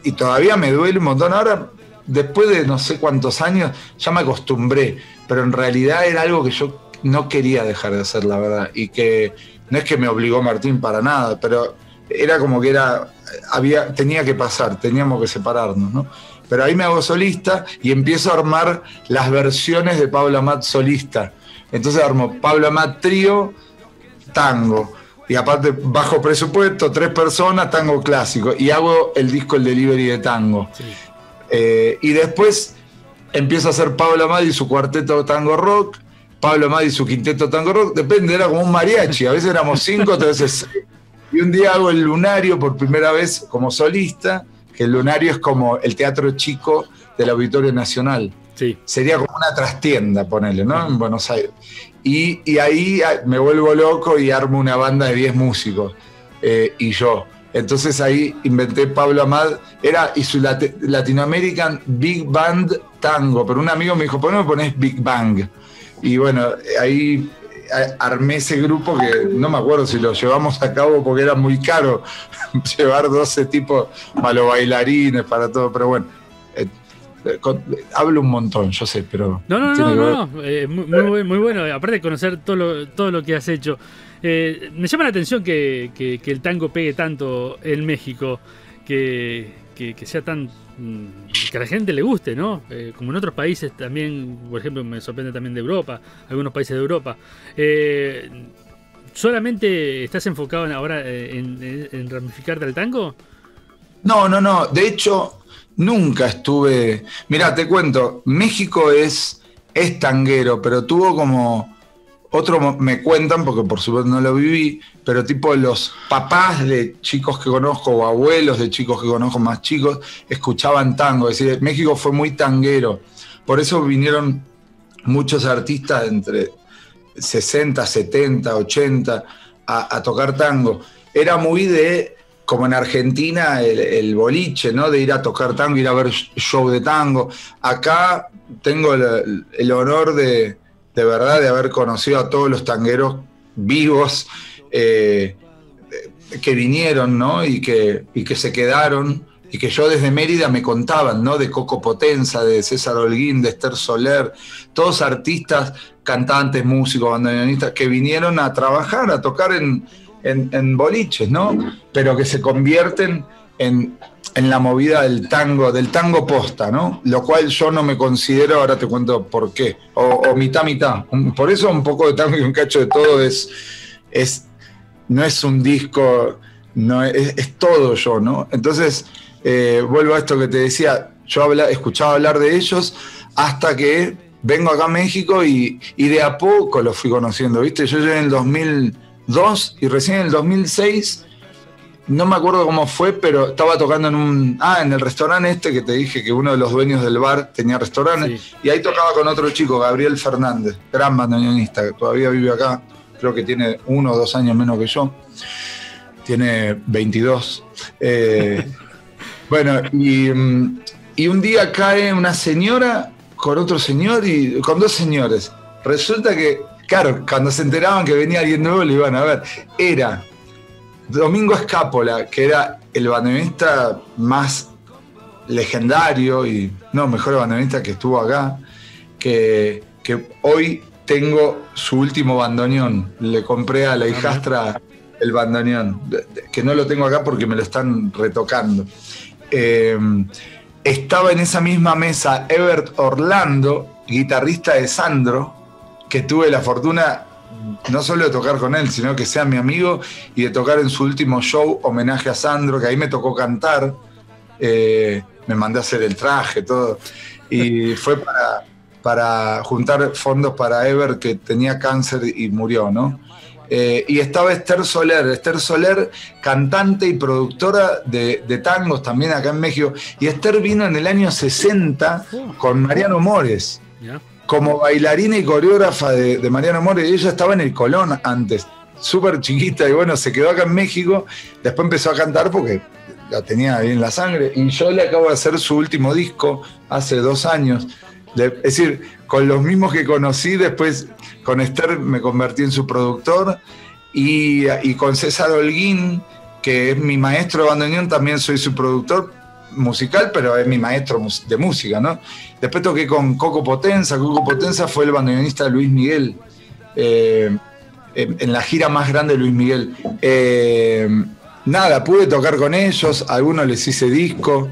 [SPEAKER 4] y todavía me duele un montón. Ahora, después de no sé cuántos años, ya me acostumbré, pero en realidad era algo que yo no quería dejar de hacer, la verdad, y que no es que me obligó Martín para nada, pero era como que tenía que pasar, teníamos que separarnos, ¿no? Pero ahí me hago solista y empiezo a armar las versiones de Pablo Amat solista. Entonces armo Pablo Amat trío, tango. Y aparte, bajo presupuesto, 3 personas, tango clásico. Y hago el disco El Delivery de Tango. Sí. Y después empiezo a hacer Pablo Amat y su cuarteto tango rock, Pablo Amat y su quinteto tango rock. Depende, era como un mariachi. A veces éramos 5, otras veces 6. Y un día hago el Lunario por primera vez como solista, que el Lunario es como el teatro chico del Auditorio Nacional. Sí. Sería como una trastienda, ponele, ¿no? En Buenos Aires. Y ahí me vuelvo loco y armo una banda de 10 músicos. Y yo. Entonces ahí inventé Pablo Amat, y su Latin American Big Band Tango. Pero un amigo me dijo, ¿por qué no me pones Big Bang? Y bueno, ahí armé ese grupo que no me acuerdo si lo llevamos a cabo porque era muy caro llevar 12 tipos malos bailarines para todo, pero bueno, hablo un montón, yo sé, pero...
[SPEAKER 3] No, muy bueno, aparte de conocer todo lo que has hecho. Me llama la atención que el tango pegue tanto en México, que sea tan... que a la gente le guste, ¿no? Como en otros países también, por ejemplo, me sorprende también de Europa, algunos países de Europa. ¿Solamente estás enfocado ahora en ramificarte al tango?
[SPEAKER 4] No, de hecho, nunca estuve... Mirá, te cuento, México es tanguero, pero tuvo como... me cuentan, porque por supuesto no lo viví, pero tipo los papás de chicos que conozco o abuelos de chicos que conozco más chicos escuchaban tango. Es decir, México fue muy tanguero. Por eso vinieron muchos artistas entre 60, 70, 80 a tocar tango. Era muy de, como en Argentina, el boliche, ¿no? De ir a tocar tango, ir a ver show de tango. Acá tengo el honor de verdad, de haber conocido a todos los tangueros vivos que vinieron, ¿no? Y que se quedaron, y que yo desde Mérida me contaban, ¿no? De Coco Potenza, de César Holguín, de Esther Soler, todos artistas, cantantes, músicos, bandoneonistas, que vinieron a trabajar, a tocar en boliches, ¿no? Pero que se convierten en la movida del tango posta, ¿no? Lo cual yo no me considero, ahora te cuento por qué, o mitad. Por eso un poco de tango y un cacho de todo no es un disco, no es todo yo, ¿no? Entonces, vuelvo a esto que te decía, yo escuchaba hablar de ellos hasta que vengo acá a México y de a poco los fui conociendo, ¿viste? Yo llegué en el 2002 y recién en el 2006... No me acuerdo cómo fue, pero estaba tocando en el restaurante que te dije que uno de los dueños del bar tenía restaurante, sí. Y ahí tocaba con otro chico, Gabriel Fernández, gran bandoneonista, que todavía vive acá, creo que tiene 1 o 2 años menos que yo, tiene 22. Bueno, y un día cae una señora con otro señor y con 2 señores. Resulta que, claro, cuando se enteraban que venía alguien nuevo, lo iban a ver. Era Domingo Escápola, que era el bandoneonista más legendario y mejor bandoneonista que estuvo acá, que hoy tengo su último bandoneón. Le compré a la hijastra el bandoneón, que no lo tengo acá porque me lo están retocando. Estaba en esa misma mesa Ebert Orlando, guitarrista de Sandro, que tuve la fortuna no solo de tocar con él, sino que sea mi amigo y de tocar en su último show homenaje a Sandro, que ahí me tocó cantar, me mandé a hacer el traje, todo, y fue para juntar fondos para Ever, que tenía cáncer y murió, ¿no? Y estaba Esther Soler, cantante y productora de tangos también acá en México, y Esther vino en el año 60 con Mariano Mores. Yeah. Como bailarina y coreógrafa de Mariano Mores. Ella estaba en el Colón antes, súper chiquita, y bueno, se quedó acá en México. Después empezó a cantar porque la tenía ahí en la sangre. Y yo le acabo de hacer su último disco hace 2 años. Es decir, con los mismos que conocí, después con Esther me convertí en su productor. Y con César Holguín, que es mi maestro de bandoneón, también soy su productor. musical, pero es mi maestro de música, ¿no? Después toqué con Coco Potenza. Coco Potenza fue el bandoneonista de Luis Miguel, en la gira más grande de Luis Miguel. Nada, pude tocar con ellos, a algunos les hice disco,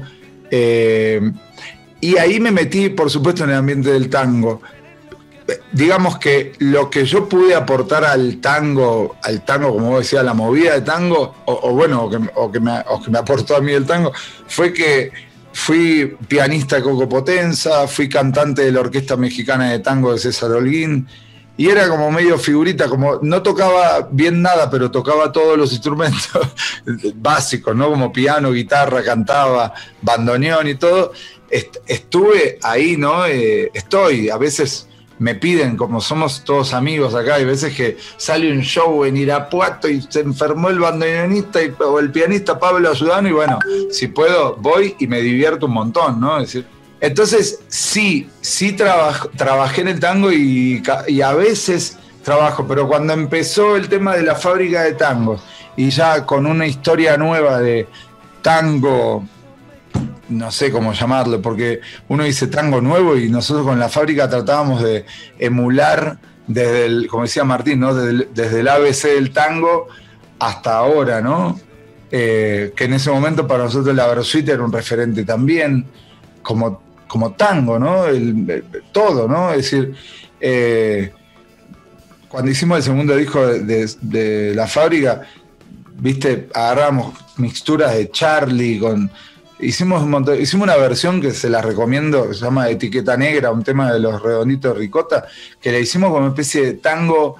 [SPEAKER 4] y ahí me metí, por supuesto, en el ambiente del tango. Digamos que lo que yo pude aportar al tango, como vos decías, la movida de tango, o que me aportó a mí el tango, fue que fui pianista de Coco Potenza, fui cantante de la Orquesta Mexicana de Tango de César Holguín, y era como medio figurita, como no tocaba bien nada, pero tocaba todos los instrumentos básicos, ¿no? Como piano, guitarra, cantaba, bandoneón y todo. Estuve ahí, ¿no? Estoy, a veces me piden, como somos todos amigos acá, hay veces que sale un show en Irapuato y se enfermó el bandoneonista o el pianista Pablo Ayudano, y bueno, si puedo, voy y me divierto un montón, ¿no? Es decir, entonces sí trabajé en el tango y a veces trabajo, pero cuando empezó el tema de la fábrica de tangos y ya con una historia nueva de tango, no sé cómo llamarlo, porque uno dice tango nuevo y nosotros con la fábrica tratábamos de emular desde el, como decía Martín, ¿no? desde el ABC del tango hasta ahora, ¿no? Que en ese momento para nosotros la Versuit era un referente también, como tango, ¿no? Todo, ¿no? Es decir, cuando hicimos el segundo disco de la fábrica, viste, agarramos mixturas de Charlie hicimos una versión que se la recomiendo, que se llama Etiqueta Negra, un tema de los Redonditos de Ricota, que la hicimos como una especie de tango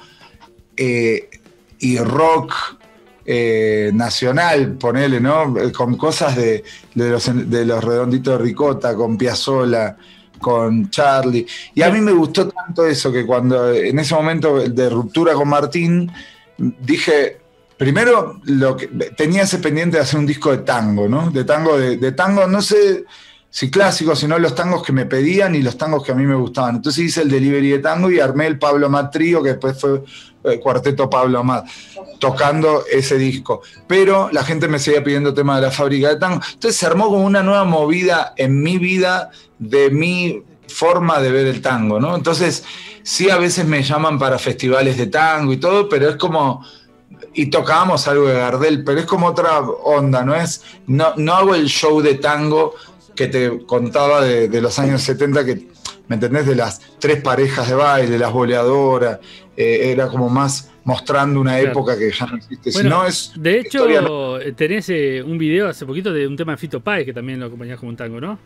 [SPEAKER 4] y rock nacional, ponele, ¿no? Con cosas de los Redonditos de Ricota, con Piazzolla, con Charlie. Y a mí me gustó tanto eso que cuando en ese momento de ruptura con Martín, dije, primero tenía ese pendiente de hacer un disco de tango, ¿no? De tango, no sé si clásicos, sino los tangos que me pedían y los tangos que a mí me gustaban. Entonces hice el delivery de tango y armé el Pablo Amat Trío, que después fue Cuarteto Pablo Amat, tocando ese disco. Pero la gente me seguía pidiendo temas de la fábrica de tango. Entonces se armó como una nueva movida en mi vida, de mi forma de ver el tango, ¿no? Entonces sí, a veces me llaman para festivales de tango y todo, pero es como... Y tocábamos algo de Gardel, pero es como otra onda, no hago el show de tango que te contaba de los años 70, que, ¿me entendés? De las 3 parejas de baile, las boleadoras, era como más mostrando una época que ya no existe.
[SPEAKER 3] Bueno,
[SPEAKER 4] si no es
[SPEAKER 3] de hecho, tenés un video hace poquito de un tema de Fito Páez, que también lo acompañás como un tango, ¿no?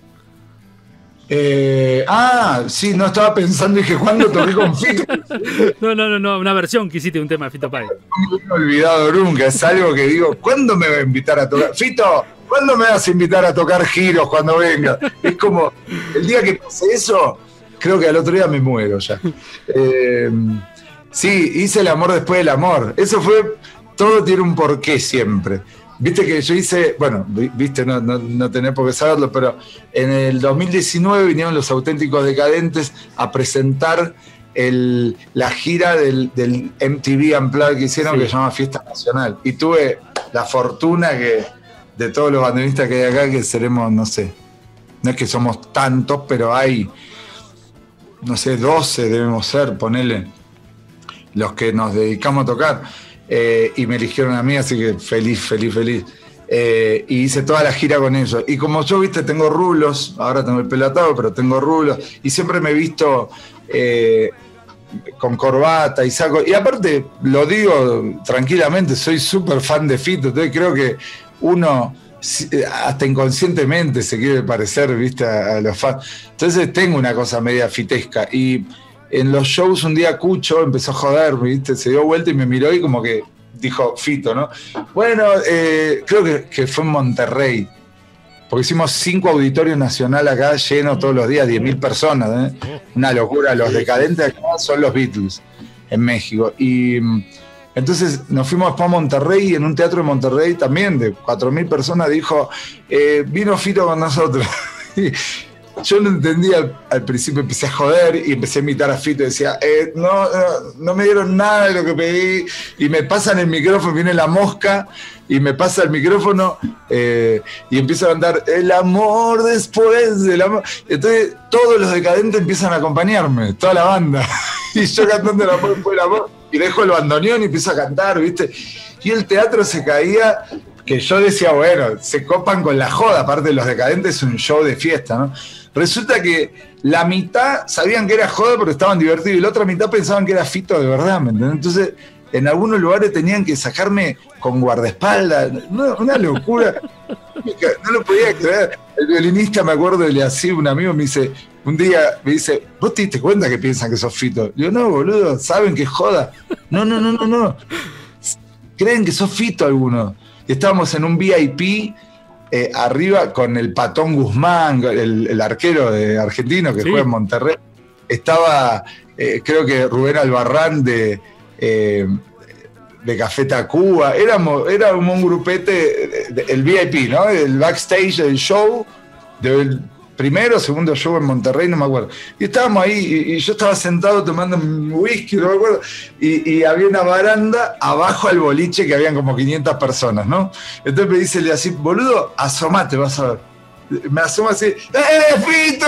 [SPEAKER 4] Sí, no estaba pensando, dije, ¿cuándo toqué con Fito?
[SPEAKER 3] No, una versión que hiciste de un tema de Fito Páez.
[SPEAKER 4] No me he olvidado nunca, es algo que digo, ¿cuándo me va a invitar a tocar? Fito, ¿cuándo me vas a invitar a tocar giros cuando venga? Es como, el día que pase eso, creo que al otro día me muero ya. Sí, hice el amor después del amor. Eso fue, todo tiene un porqué siempre. Viste que yo hice, bueno, viste, no tenés por qué saberlo, pero en el 2019 vinieron los Auténticos Decadentes a presentar la gira del MTV Unplugged que hicieron, sí, que se llama Fiesta Nacional. Y tuve la fortuna de todos los bandoneonistas que hay acá, que seremos, no sé, no es que somos tantos, pero hay, no sé, 12 debemos ser, ponele, los que nos dedicamos a tocar. Y me eligieron a mí, así que feliz. Y hice toda la gira con ellos. Y como yo, viste, tengo rulos, ahora tengo el pelo atado, pero tengo rulos, y siempre me he visto con corbata y saco. Y aparte, lo digo tranquilamente, soy súper fan de Fito, entonces creo que uno hasta inconscientemente se quiere parecer, viste, a los fans. Entonces tengo una cosa media fitesca. Y en los shows un día Cucho empezó a joder, ¿viste? Se dio vuelta y me miró y como que dijo Fito, ¿no? Bueno, creo que fue en Monterrey, porque hicimos 5 auditorios nacionales acá, llenos todos los días, 10.000 personas, ¿eh? Una locura. Los Decadentes acá son los Beatles en México. Y entonces nos fuimos para Monterrey, y en un teatro de Monterrey también de 4.000 personas dijo, vino Fito con nosotros. yo no entendía al principio, empecé a joder y empecé a imitar a Fito y decía, no me dieron nada de lo que pedí, y me pasan el micrófono, viene la mosca y me pasa el micrófono y empiezo a cantar el amor después del amor. Entonces todos los Decadentes empiezan a acompañarme, toda la banda, y yo cantando el amor después del amor, y dejo el bandoneón y empiezo a cantar, ¿viste? Y el teatro se caía, que yo decía, bueno, se copan con la joda, aparte de los Decadentes es un show de fiesta, ¿no? Resulta que la mitad sabían que era joda porque estaban divertidos y la otra mitad pensaban que era Fito de verdad, ¿me entendés? Entonces, en algunos lugares tenían que sacarme con guardaespaldas, una locura. No lo podía creer. El violinista, me acuerdo, le hacía un amigo, un día me dice, ¿vos te diste cuenta que piensan que sos Fito? Digo, no, boludo, saben que es joda. No. Creen que sos Fito algunos. Y estábamos en un VIP arriba con el Patón Guzmán, el arquero argentino que juega en Monterrey. Estaba, creo que Rubén Albarrán de Café Tacuba. Era un grupete, el VIP, ¿no? El backstage del show, del primero, segundo show en Monterrey, no me acuerdo. Y estábamos ahí, y yo estaba sentado tomando un whisky, no me acuerdo, y había una baranda abajo al boliche que habían como 500 personas, ¿no? Entonces me dice así, boludo, asomate, vas a ver. Me asoma así, Fito!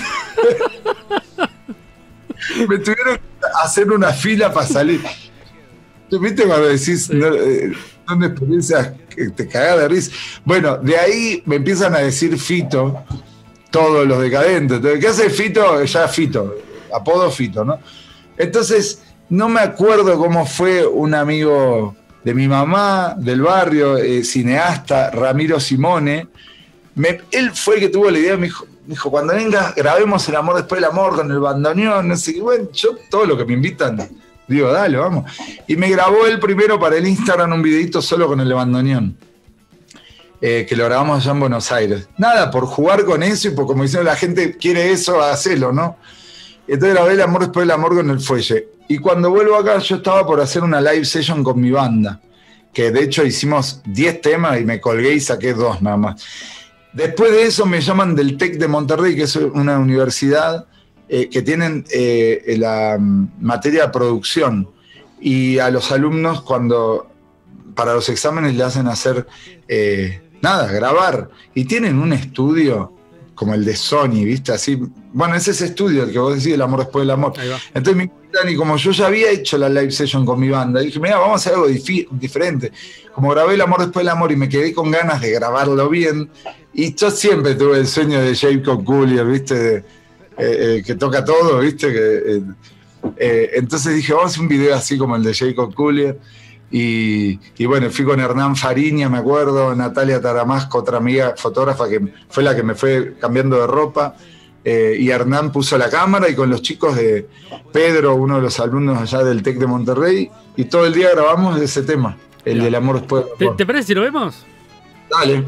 [SPEAKER 4] Me tuvieron que hacer una fila para salir. ¿Viste cuando decís, son experiencias que te cagás de risa? Bueno, de ahí me empiezan a decir Fito, todos los Decadentes. Entonces, ¿qué hace Fito? Ya Fito, apodo Fito, ¿no? Entonces, no me acuerdo cómo fue un amigo de mi mamá, del barrio, cineasta, Ramiro Simone. Él fue el que tuvo la idea, me dijo, cuando vengas, grabemos El amor después del amor con el bandoneón, no sé qué. Bueno, yo todo lo que me invitan, digo, dale, vamos. Y me grabó él primero para el Instagram un videito solo con el bandoneón. Que lo grabamos allá en Buenos Aires. Nada, por jugar con eso y por como diciendo la gente quiere eso, hacelo, ¿no? Entonces grabé El amor después del amor con el Fuelle. Y cuando vuelvo acá, yo estaba por hacer una live session con mi banda, que de hecho hicimos 10 temas y me colgué y saqué 2 nada más. Después de eso me llaman del TEC de Monterrey, que es una universidad que tienen la materia de producción. Y a los alumnos, para los exámenes le hacen hacer... grabar, y tienen un estudio como el de Sony, ¿viste? Así, bueno, es ese estudio el que vos decís, El amor después del amor. Entonces me invitan, y como yo ya había hecho la live session con mi banda, dije, mira, vamos a hacer algo diferente. Como grabé El amor después del amor y me quedé con ganas de grabarlo bien, y yo siempre tuve el sueño de Jacob Collier, ¿viste? Que toca todo, ¿viste? Entonces dije, vamos a hacer un video así como el de Jacob Collier. Y bueno, fui con Hernán Fariña, me acuerdo, Natalia Taramasco, otra amiga fotógrafa que fue la que me fue cambiando de ropa, y Hernán puso la cámara, y con los chicos de Pedro, uno de los alumnos allá del TEC de Monterrey, y todo el día grabamos ese tema, el del amor después del amor.
[SPEAKER 3] ¿Te parece si lo vemos?
[SPEAKER 4] Dale.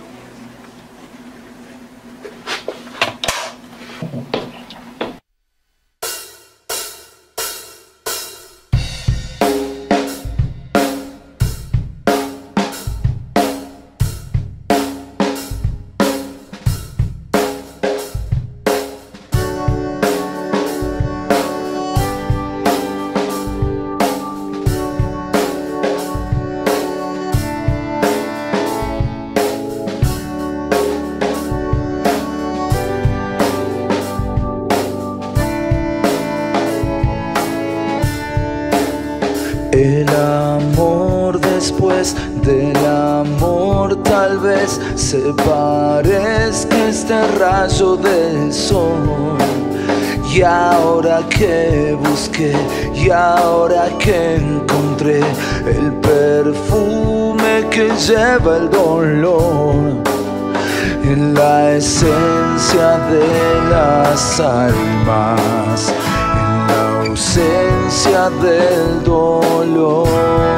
[SPEAKER 6] El amor después del amor tal vez se parezca a este rayo del sol. Y ahora que busqué, y ahora que encontré el perfume que lleva el dolor, en la esencia de las almas, ausencia del dolor.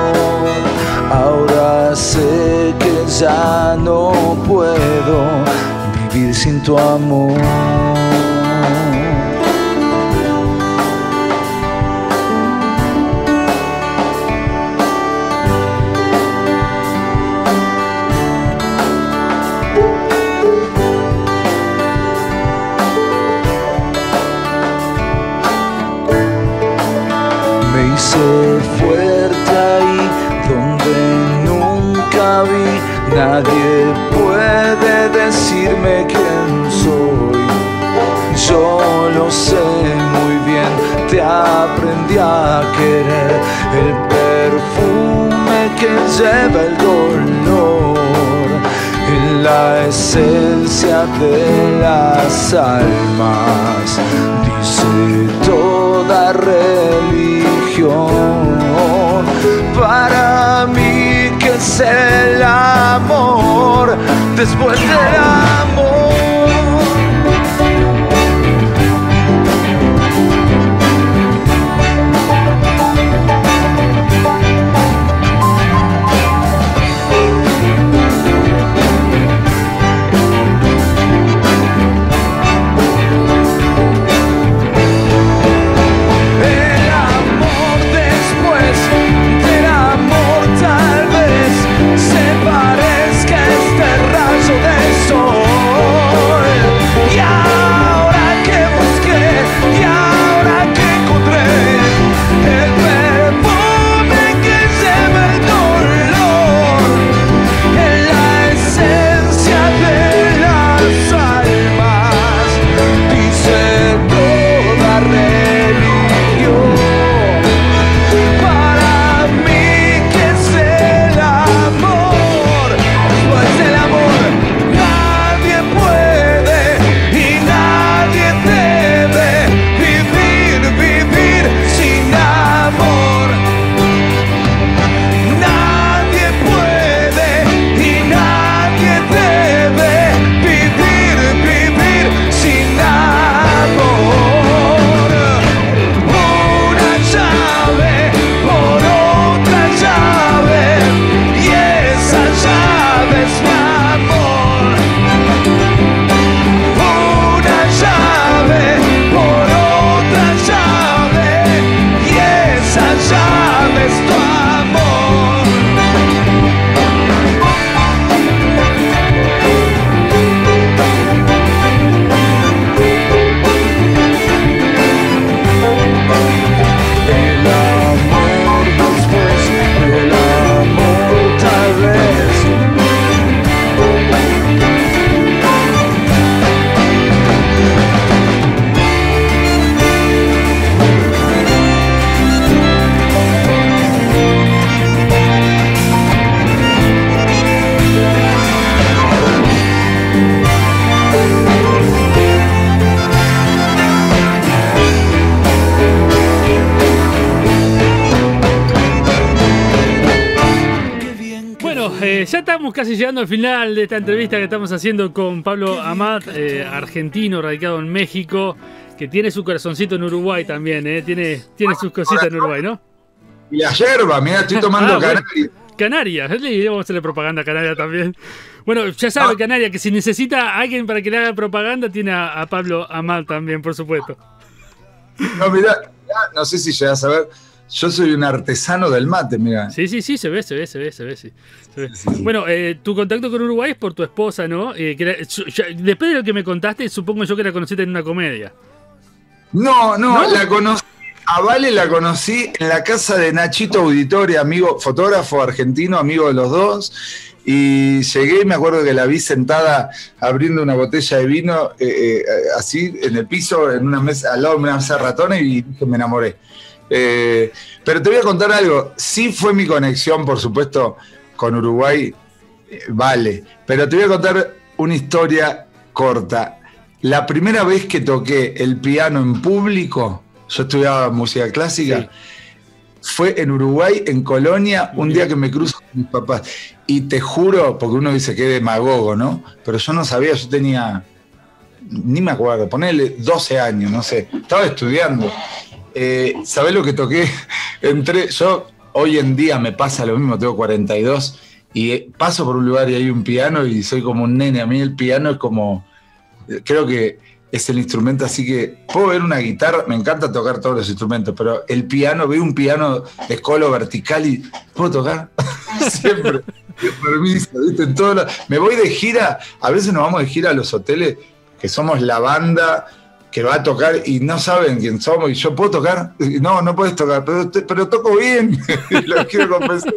[SPEAKER 6] Ahora sé que ya no puedo vivir sin tu amor. Hice fuerte ahí donde nunca vi. Nadie puede decirme quién soy. Yo lo sé muy bien, te aprendí a querer. El perfume que lleva el dolor, en la esencia de las almas, dice toda religión. Para mí, ¿qué es el amor después del amor?
[SPEAKER 3] Ya estamos casi llegando al final de esta entrevista que estamos haciendo con Pablo Amat, argentino radicado en México, que tiene su corazoncito en Uruguay también, tiene sus cositas en Uruguay, ¿no?
[SPEAKER 4] Y la yerba, mirá, estoy tomando Canaria.
[SPEAKER 3] Bueno, Canarias, vamos a hacerle propaganda a Canarias también. Bueno, ya sabe Canarias que si necesita a alguien para que le haga propaganda, tiene a Pablo Amat también, por supuesto.
[SPEAKER 4] No, mirá, no sé si llegas a ver. Yo soy un artesano del mate, mira.
[SPEAKER 3] Sí, se ve. Sí. Bueno, tu contacto con Uruguay es por tu esposa, ¿no? Después de lo que me contaste, supongo yo que la conociste en una comedia.
[SPEAKER 4] No, la conocí. A Vale la conocí en la casa de Nachito Auditore, amigo, fotógrafo argentino, amigo de los dos. Y llegué y me acuerdo que la vi sentada abriendo una botella de vino, así, en el piso, en una mesa, al lado de una mesa de ratones, y me enamoré. Pero te voy a contar algo. Sí fue mi conexión, por supuesto, con Uruguay, Vale. Pero te voy a contar una historia corta. La primera vez que toqué el piano en público, yo estudiaba música clásica, sí, fue en Uruguay, en Colonia, un día que me cruzo con mis papás. Y te juro, porque uno dice que es demagogo, ¿no? Pero yo no sabía, yo tenía, ni me acuerdo, ponele 12 años, no sé. Estaba estudiando. ¿Sabés lo que toqué? Yo hoy en día me pasa lo mismo, tengo 42, y paso por un lugar y hay un piano y soy como un nene. A mí el piano es como, creo que es el instrumento, así que puedo ver una guitarra, me encanta tocar todos los instrumentos, pero el piano, veo un piano de escolo vertical y ¿puedo tocar? Siempre, permiso, ¿viste? Me voy de gira, a veces nos vamos de gira a los hoteles, que somos la banda que va a tocar y no saben quién somos, y yo puedo tocar, no, no puedes tocar, pero toco bien, y los quiero compensar.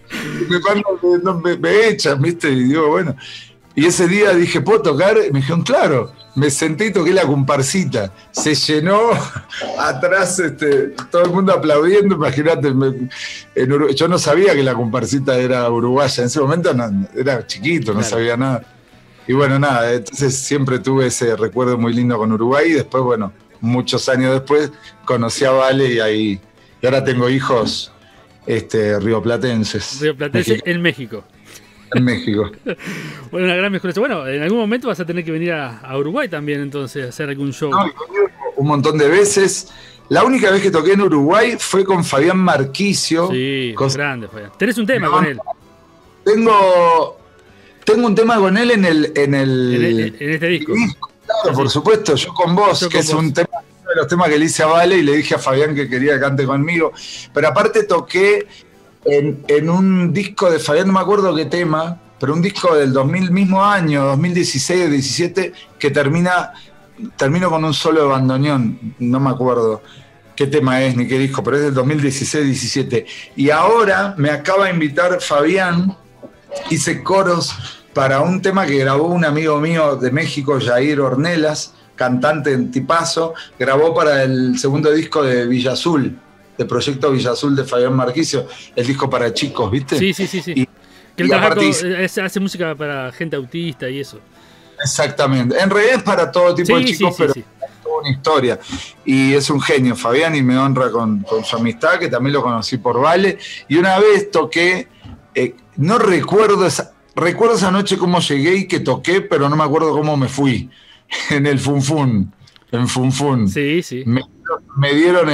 [SPEAKER 4] Me echan, ¿viste? Y digo, bueno. Y ese día dije, ¿puedo tocar? Y me dijeron, claro. Me senté y toqué la comparsita. Se llenó atrás, todo el mundo aplaudiendo. Imagínate, yo no sabía que la comparsita era uruguaya. En ese momento era chiquito, no sabía nada. Y bueno, nada, entonces siempre tuve ese recuerdo muy lindo con Uruguay. Y después, bueno, muchos años después, conocí a Vale y ahora tengo hijos rioplatenses.
[SPEAKER 3] Rioplatenses en México.
[SPEAKER 4] En México.
[SPEAKER 3] Bueno, una gran mejora. Bueno, en algún momento vas a tener que venir a Uruguay también, entonces, a hacer algún show.
[SPEAKER 4] No, un montón de veces. La única vez que toqué en Uruguay fue con Fabián Marquicio.
[SPEAKER 3] Sí, grande, Fabián. ¿Tenés un tema con él?
[SPEAKER 4] Tengo un tema con él en
[SPEAKER 3] este disco.
[SPEAKER 4] Claro, por supuesto, Yo con vos, que es un tema, uno de los temas que le hice a Vale y le dije a Fabián que quería que cante conmigo. Pero aparte toqué en un disco de Fabián, no me acuerdo qué tema, pero un disco del 2000 mismo año, 2016 o 17, que termino con un solo de bandoneón, no me acuerdo qué tema es ni qué disco, pero es del 2016-17. Y ahora me acaba de invitar Fabián, hice coros para un tema que grabó un amigo mío de México, Jair Ornelas, cantante en tipazo, grabó para el segundo disco de Villa Azul, de Proyecto Villa Azul de Fabián Marquicio, el disco para chicos, ¿viste?
[SPEAKER 3] Sí. Que él hace música para gente autista y eso.
[SPEAKER 4] Exactamente. En realidad es para todo tipo de chicos, pero es toda una historia. Y es un genio, Fabián, y me honra con su amistad, que también lo conocí por Vale. Y una vez toqué, no recuerdo esa noche cómo llegué y que toqué, pero no me acuerdo cómo me fui. En el Funfun. En Funfun.
[SPEAKER 3] Sí.
[SPEAKER 4] Me dieron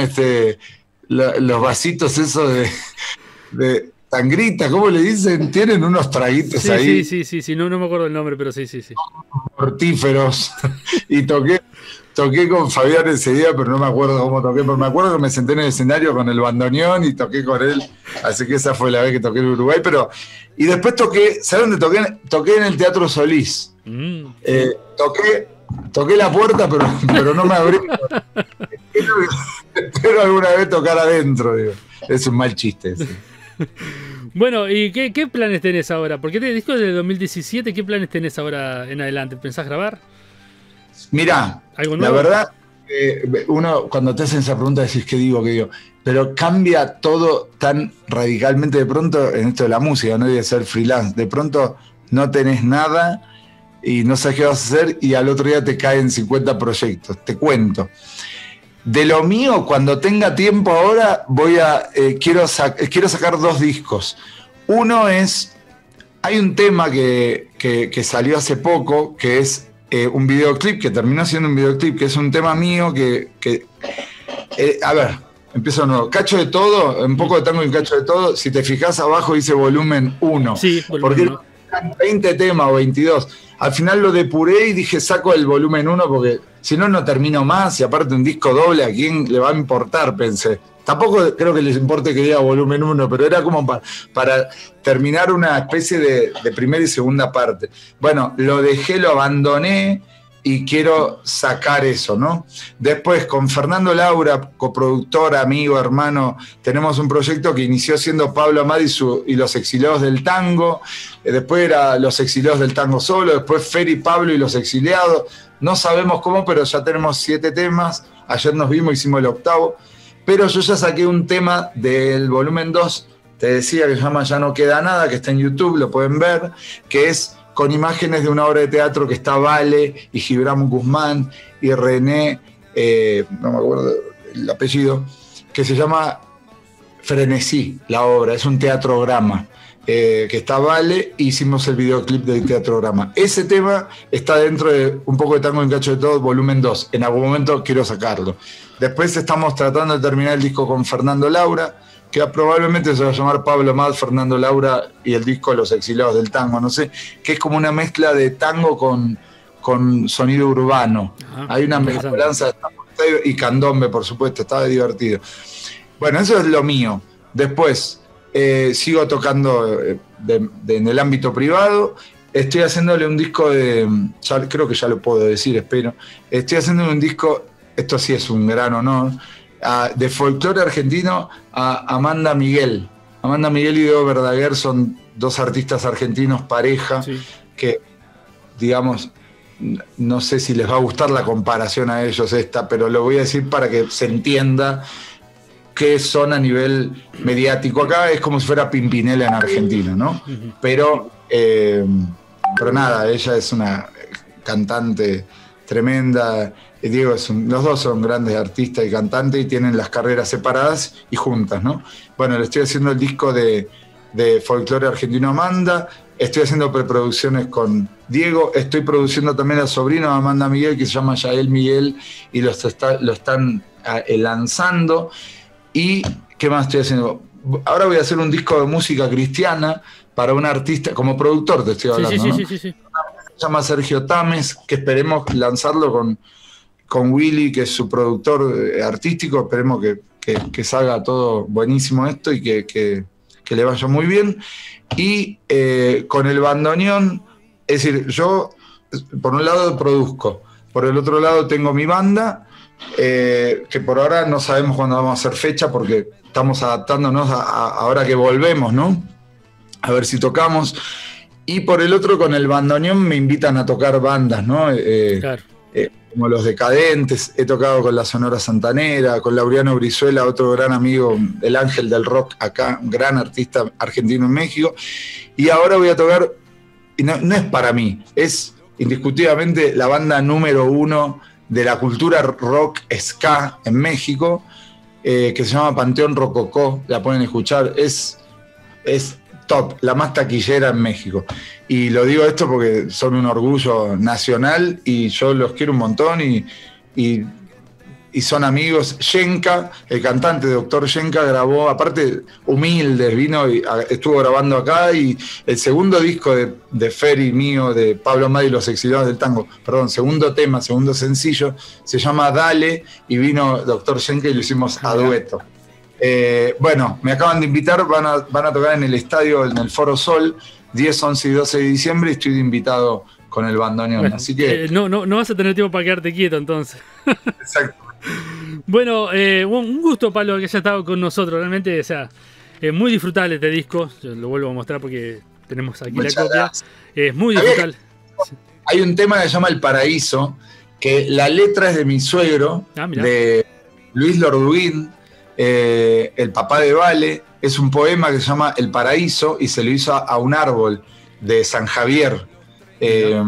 [SPEAKER 4] los vasitos esos de tangrita, ¿cómo le dicen? Tienen unos traguitos ahí.
[SPEAKER 3] Sí, no me acuerdo el nombre, pero sí.
[SPEAKER 4] Mortíferos. Y toqué con Fabián ese día, pero no me acuerdo cómo toqué, pero me acuerdo que me senté en el escenario con el bandoneón y toqué con él, así que esa fue la vez que toqué en Uruguay, y después toqué, ¿sabes dónde toqué? Toqué en el Teatro Solís. Toqué la puerta, pero no me abrí. Espero alguna vez tocar adentro, digo. Es un mal chiste ese.
[SPEAKER 3] Bueno, ¿y qué planes tenés ahora? Porque este disco es de 2017, ¿qué planes tenés ahora en adelante? ¿Pensás grabar?
[SPEAKER 4] Mirá, la verdad, uno cuando te hacen esa pregunta decís, ¿qué digo? Pero cambia todo tan radicalmente de pronto en esto de la música, no de ser freelance. De pronto no tenés nada y no sabes qué vas a hacer y al otro día te caen 50 proyectos. Te cuento. De lo mío, cuando tenga tiempo ahora, quiero sacar 2 discos. Uno es, hay un tema que salió hace poco, que es un videoclip, que terminó siendo un videoclip, que es un tema mío a ver, empiezo de nuevo. Cacho de todo, un poco de tango y un cacho de todo. Si te fijas abajo dice volumen 1.
[SPEAKER 3] Sí, volumen
[SPEAKER 4] porque
[SPEAKER 3] 1.
[SPEAKER 4] Eran 20 temas o 22. Al final lo depuré y dije, saco el volumen 1 porque si no, no termino más. Y aparte un disco doble, ¿a quién le va a importar? Pensé. Tampoco creo que les importe que diga volumen 1, pero era como para terminar una especie de primera y segunda parte. Bueno, lo dejé, lo abandoné y quiero sacar eso, ¿no? Después, con Fernando Laura, coproductor, amigo, hermano, tenemos un proyecto que inició siendo Pablo Amad y los exiliados del tango. Después era los exiliados del tango solo. Después Fer y Pablo y los exiliados. No sabemos cómo, pero ya tenemos 7 temas. Ayer nos vimos, hicimos el 8º. Pero yo ya saqué un tema del volumen 2, te decía, que se llama Ya no queda nada, que está en YouTube, lo pueden ver, que es con imágenes de una obra de teatro que está Vale y Gibran Guzmán y René, no me acuerdo el apellido, que se llama Frenesí, la obra, es un teatrograma. Que está Vale, hicimos el videoclip del teatrograma. Ese tema está dentro de Un poco de tango y un cacho de todo, volumen 2. En algún momento quiero sacarlo. Después estamos tratando de terminar el disco con Fernando Laura, que probablemente se va a llamar Pablo Amad, Fernando Laura y el disco Los exiliados del tango, no sé, que es como una mezcla de tango con sonido urbano. Ajá, hay una mezcolanza y candombe, por supuesto, estaba divertido. Bueno, eso es lo mío. Después sigo tocando en el ámbito privado. Estoy haciéndole un disco creo que ya lo puedo decir, espero. Estoy haciéndole un disco esto sí es un gran honor, de folclore argentino a Amanda Miguel. Amanda Miguel y Diego Verdaguer son dos artistas argentinos pareja, sí, que, digamos, no sé si les va a gustar la comparación a ellos esta, pero lo voy a decir para que se entienda qué son a nivel mediático. Acá es como si fuera Pimpinela en Argentina, ¿no? Pero nada, ella es una cantante tremenda. Diego los dos son grandes artistas y cantantes y tienen las carreras separadas y juntas, ¿no? Bueno, le estoy haciendo el disco de folclore argentino Amanda, estoy haciendo preproducciones con Diego, estoy produciendo también al sobrino de Amanda Miguel, que se llama Yael Miguel, y lo están lanzando. ¿Y qué más estoy haciendo? Ahora voy a hacer un disco de música cristiana para un artista, como productor te estoy hablando, ¿no? Sí. Se llama Sergio Tames, que esperemos lanzarlo con Willy, que es su productor artístico. Esperemos que salga todo buenísimo esto y que le vaya muy bien. Y con el bandoneón, es decir, yo por un lado produzco, por el otro lado tengo mi banda, que por ahora no sabemos cuándo vamos a hacer fecha porque estamos adaptándonos ahora que volvemos, ¿no? A ver si tocamos. Y por el otro, con el bandoneón me invitan a tocar bandas, ¿no? Claro. Como Los Decadentes, he tocado con la Sonora Santanera, con Laureano Brizuela, otro gran amigo, el ángel del rock acá, un gran artista argentino en México. Y ahora voy a tocar, y no es para mí, es indiscutiblemente la banda número 1 de la cultura rock ska en México, que se llama Panteón Rococó, la pueden escuchar, es top, la más taquillera en México. Y lo digo esto porque son un orgullo nacional y yo los quiero un montón y son amigos. Yenka, el cantante Dr. Yenka, grabó, aparte Humildes, vino y estuvo grabando acá, y el segundo disco de Feri mío, de Pablo Madi y los Exiliados del Tango, perdón, segundo tema, segundo sencillo, se llama Dale, y vino Dr. Yenka y lo hicimos a dueto. Bueno, me acaban de invitar, van a tocar en el estadio, en el Foro Sol, 10, 11 y 12 de diciembre, y estoy de invitado con el bandoneón.
[SPEAKER 3] Bueno,
[SPEAKER 4] así que
[SPEAKER 3] no vas a tener tiempo para quedarte quieto entonces.
[SPEAKER 4] Exacto.
[SPEAKER 3] Bueno, un gusto, Pablo, que haya estado con nosotros. Realmente, o sea, es muy disfrutable este disco. Yo lo vuelvo a mostrar porque tenemos aquí la copia. Es muy disfrutable.
[SPEAKER 4] Hay un tema que se llama El Paraíso, que la letra es de mi suegro, de Luis Lorduín, el papá de Vale. Es un poema que se llama El Paraíso y se lo hizo a un árbol de San Javier, que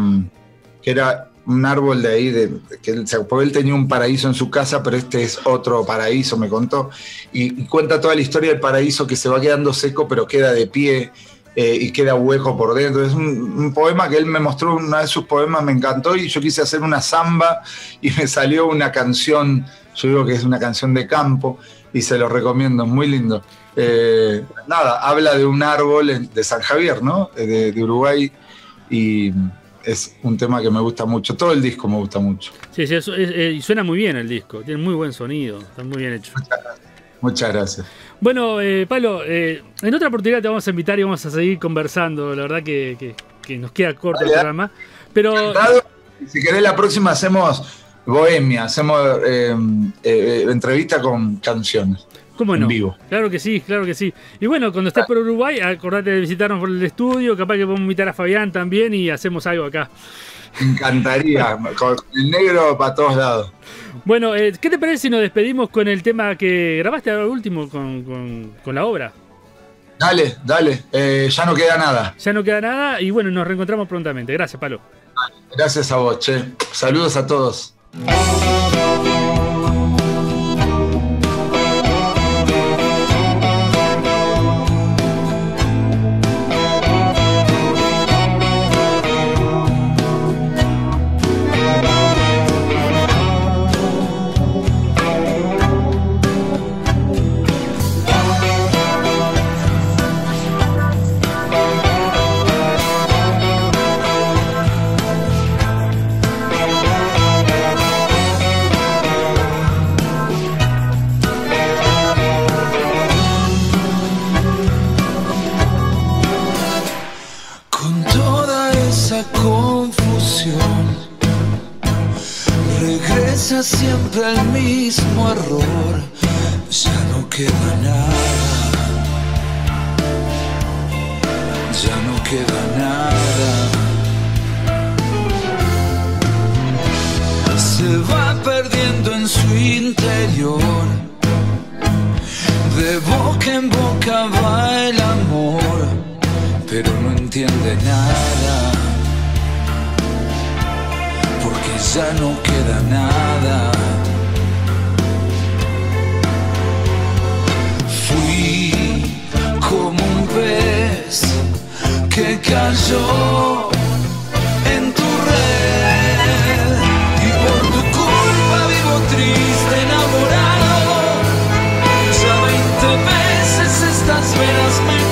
[SPEAKER 4] era un árbol de ahí, porque él tenía un paraíso en su casa, pero este es otro paraíso, me contó, y cuenta toda la historia del paraíso, que se va quedando seco pero queda de pie, y queda hueco por dentro. Es un poema que él me mostró, una de sus poemas, me encantó, y yo quise hacer una samba y me salió una canción, yo digo que es una canción de campo, y se lo recomiendo, muy lindo. Nada, habla de un árbol de San Javier, ¿no? De Uruguay, y es un tema que me gusta mucho. Todo el disco me gusta mucho.
[SPEAKER 3] Sí, y suena muy bien el disco, tiene muy buen sonido, está muy bien hecho.
[SPEAKER 4] Muchas gracias.
[SPEAKER 3] Bueno, Pablo, en otra oportunidad te vamos a invitar y vamos a seguir conversando. La verdad que nos queda corto el programa. Pero
[SPEAKER 4] si querés, la próxima hacemos bohemia, hacemos entrevista con canciones.
[SPEAKER 3] ¿Cómo no?
[SPEAKER 4] En vivo.
[SPEAKER 3] Claro que sí, claro que sí. Y bueno, cuando estés por Uruguay, acordate de visitarnos por el estudio, capaz que podemos invitar a Fabián también y hacemos algo acá.
[SPEAKER 4] Me encantaría, con el negro para todos lados.
[SPEAKER 3] Bueno, ¿qué te parece si nos despedimos con el tema que grabaste ahora último con la obra?
[SPEAKER 4] Dale, ya no queda nada.
[SPEAKER 3] Ya no queda nada y bueno, nos reencontramos prontamente. Gracias, Pablo.
[SPEAKER 4] Gracias a vos, che. Saludos a todos.
[SPEAKER 6] siempre el mismo error. Ya no queda nada, ya no queda nada. Se va perdiendo en su interior. De boca en boca va el amor, pero no entiende nada, porque ya no queda nada. Fui como un pez que cayó en tu red, y por tu culpa vivo triste, enamorado. Ya 20 veces estas venas me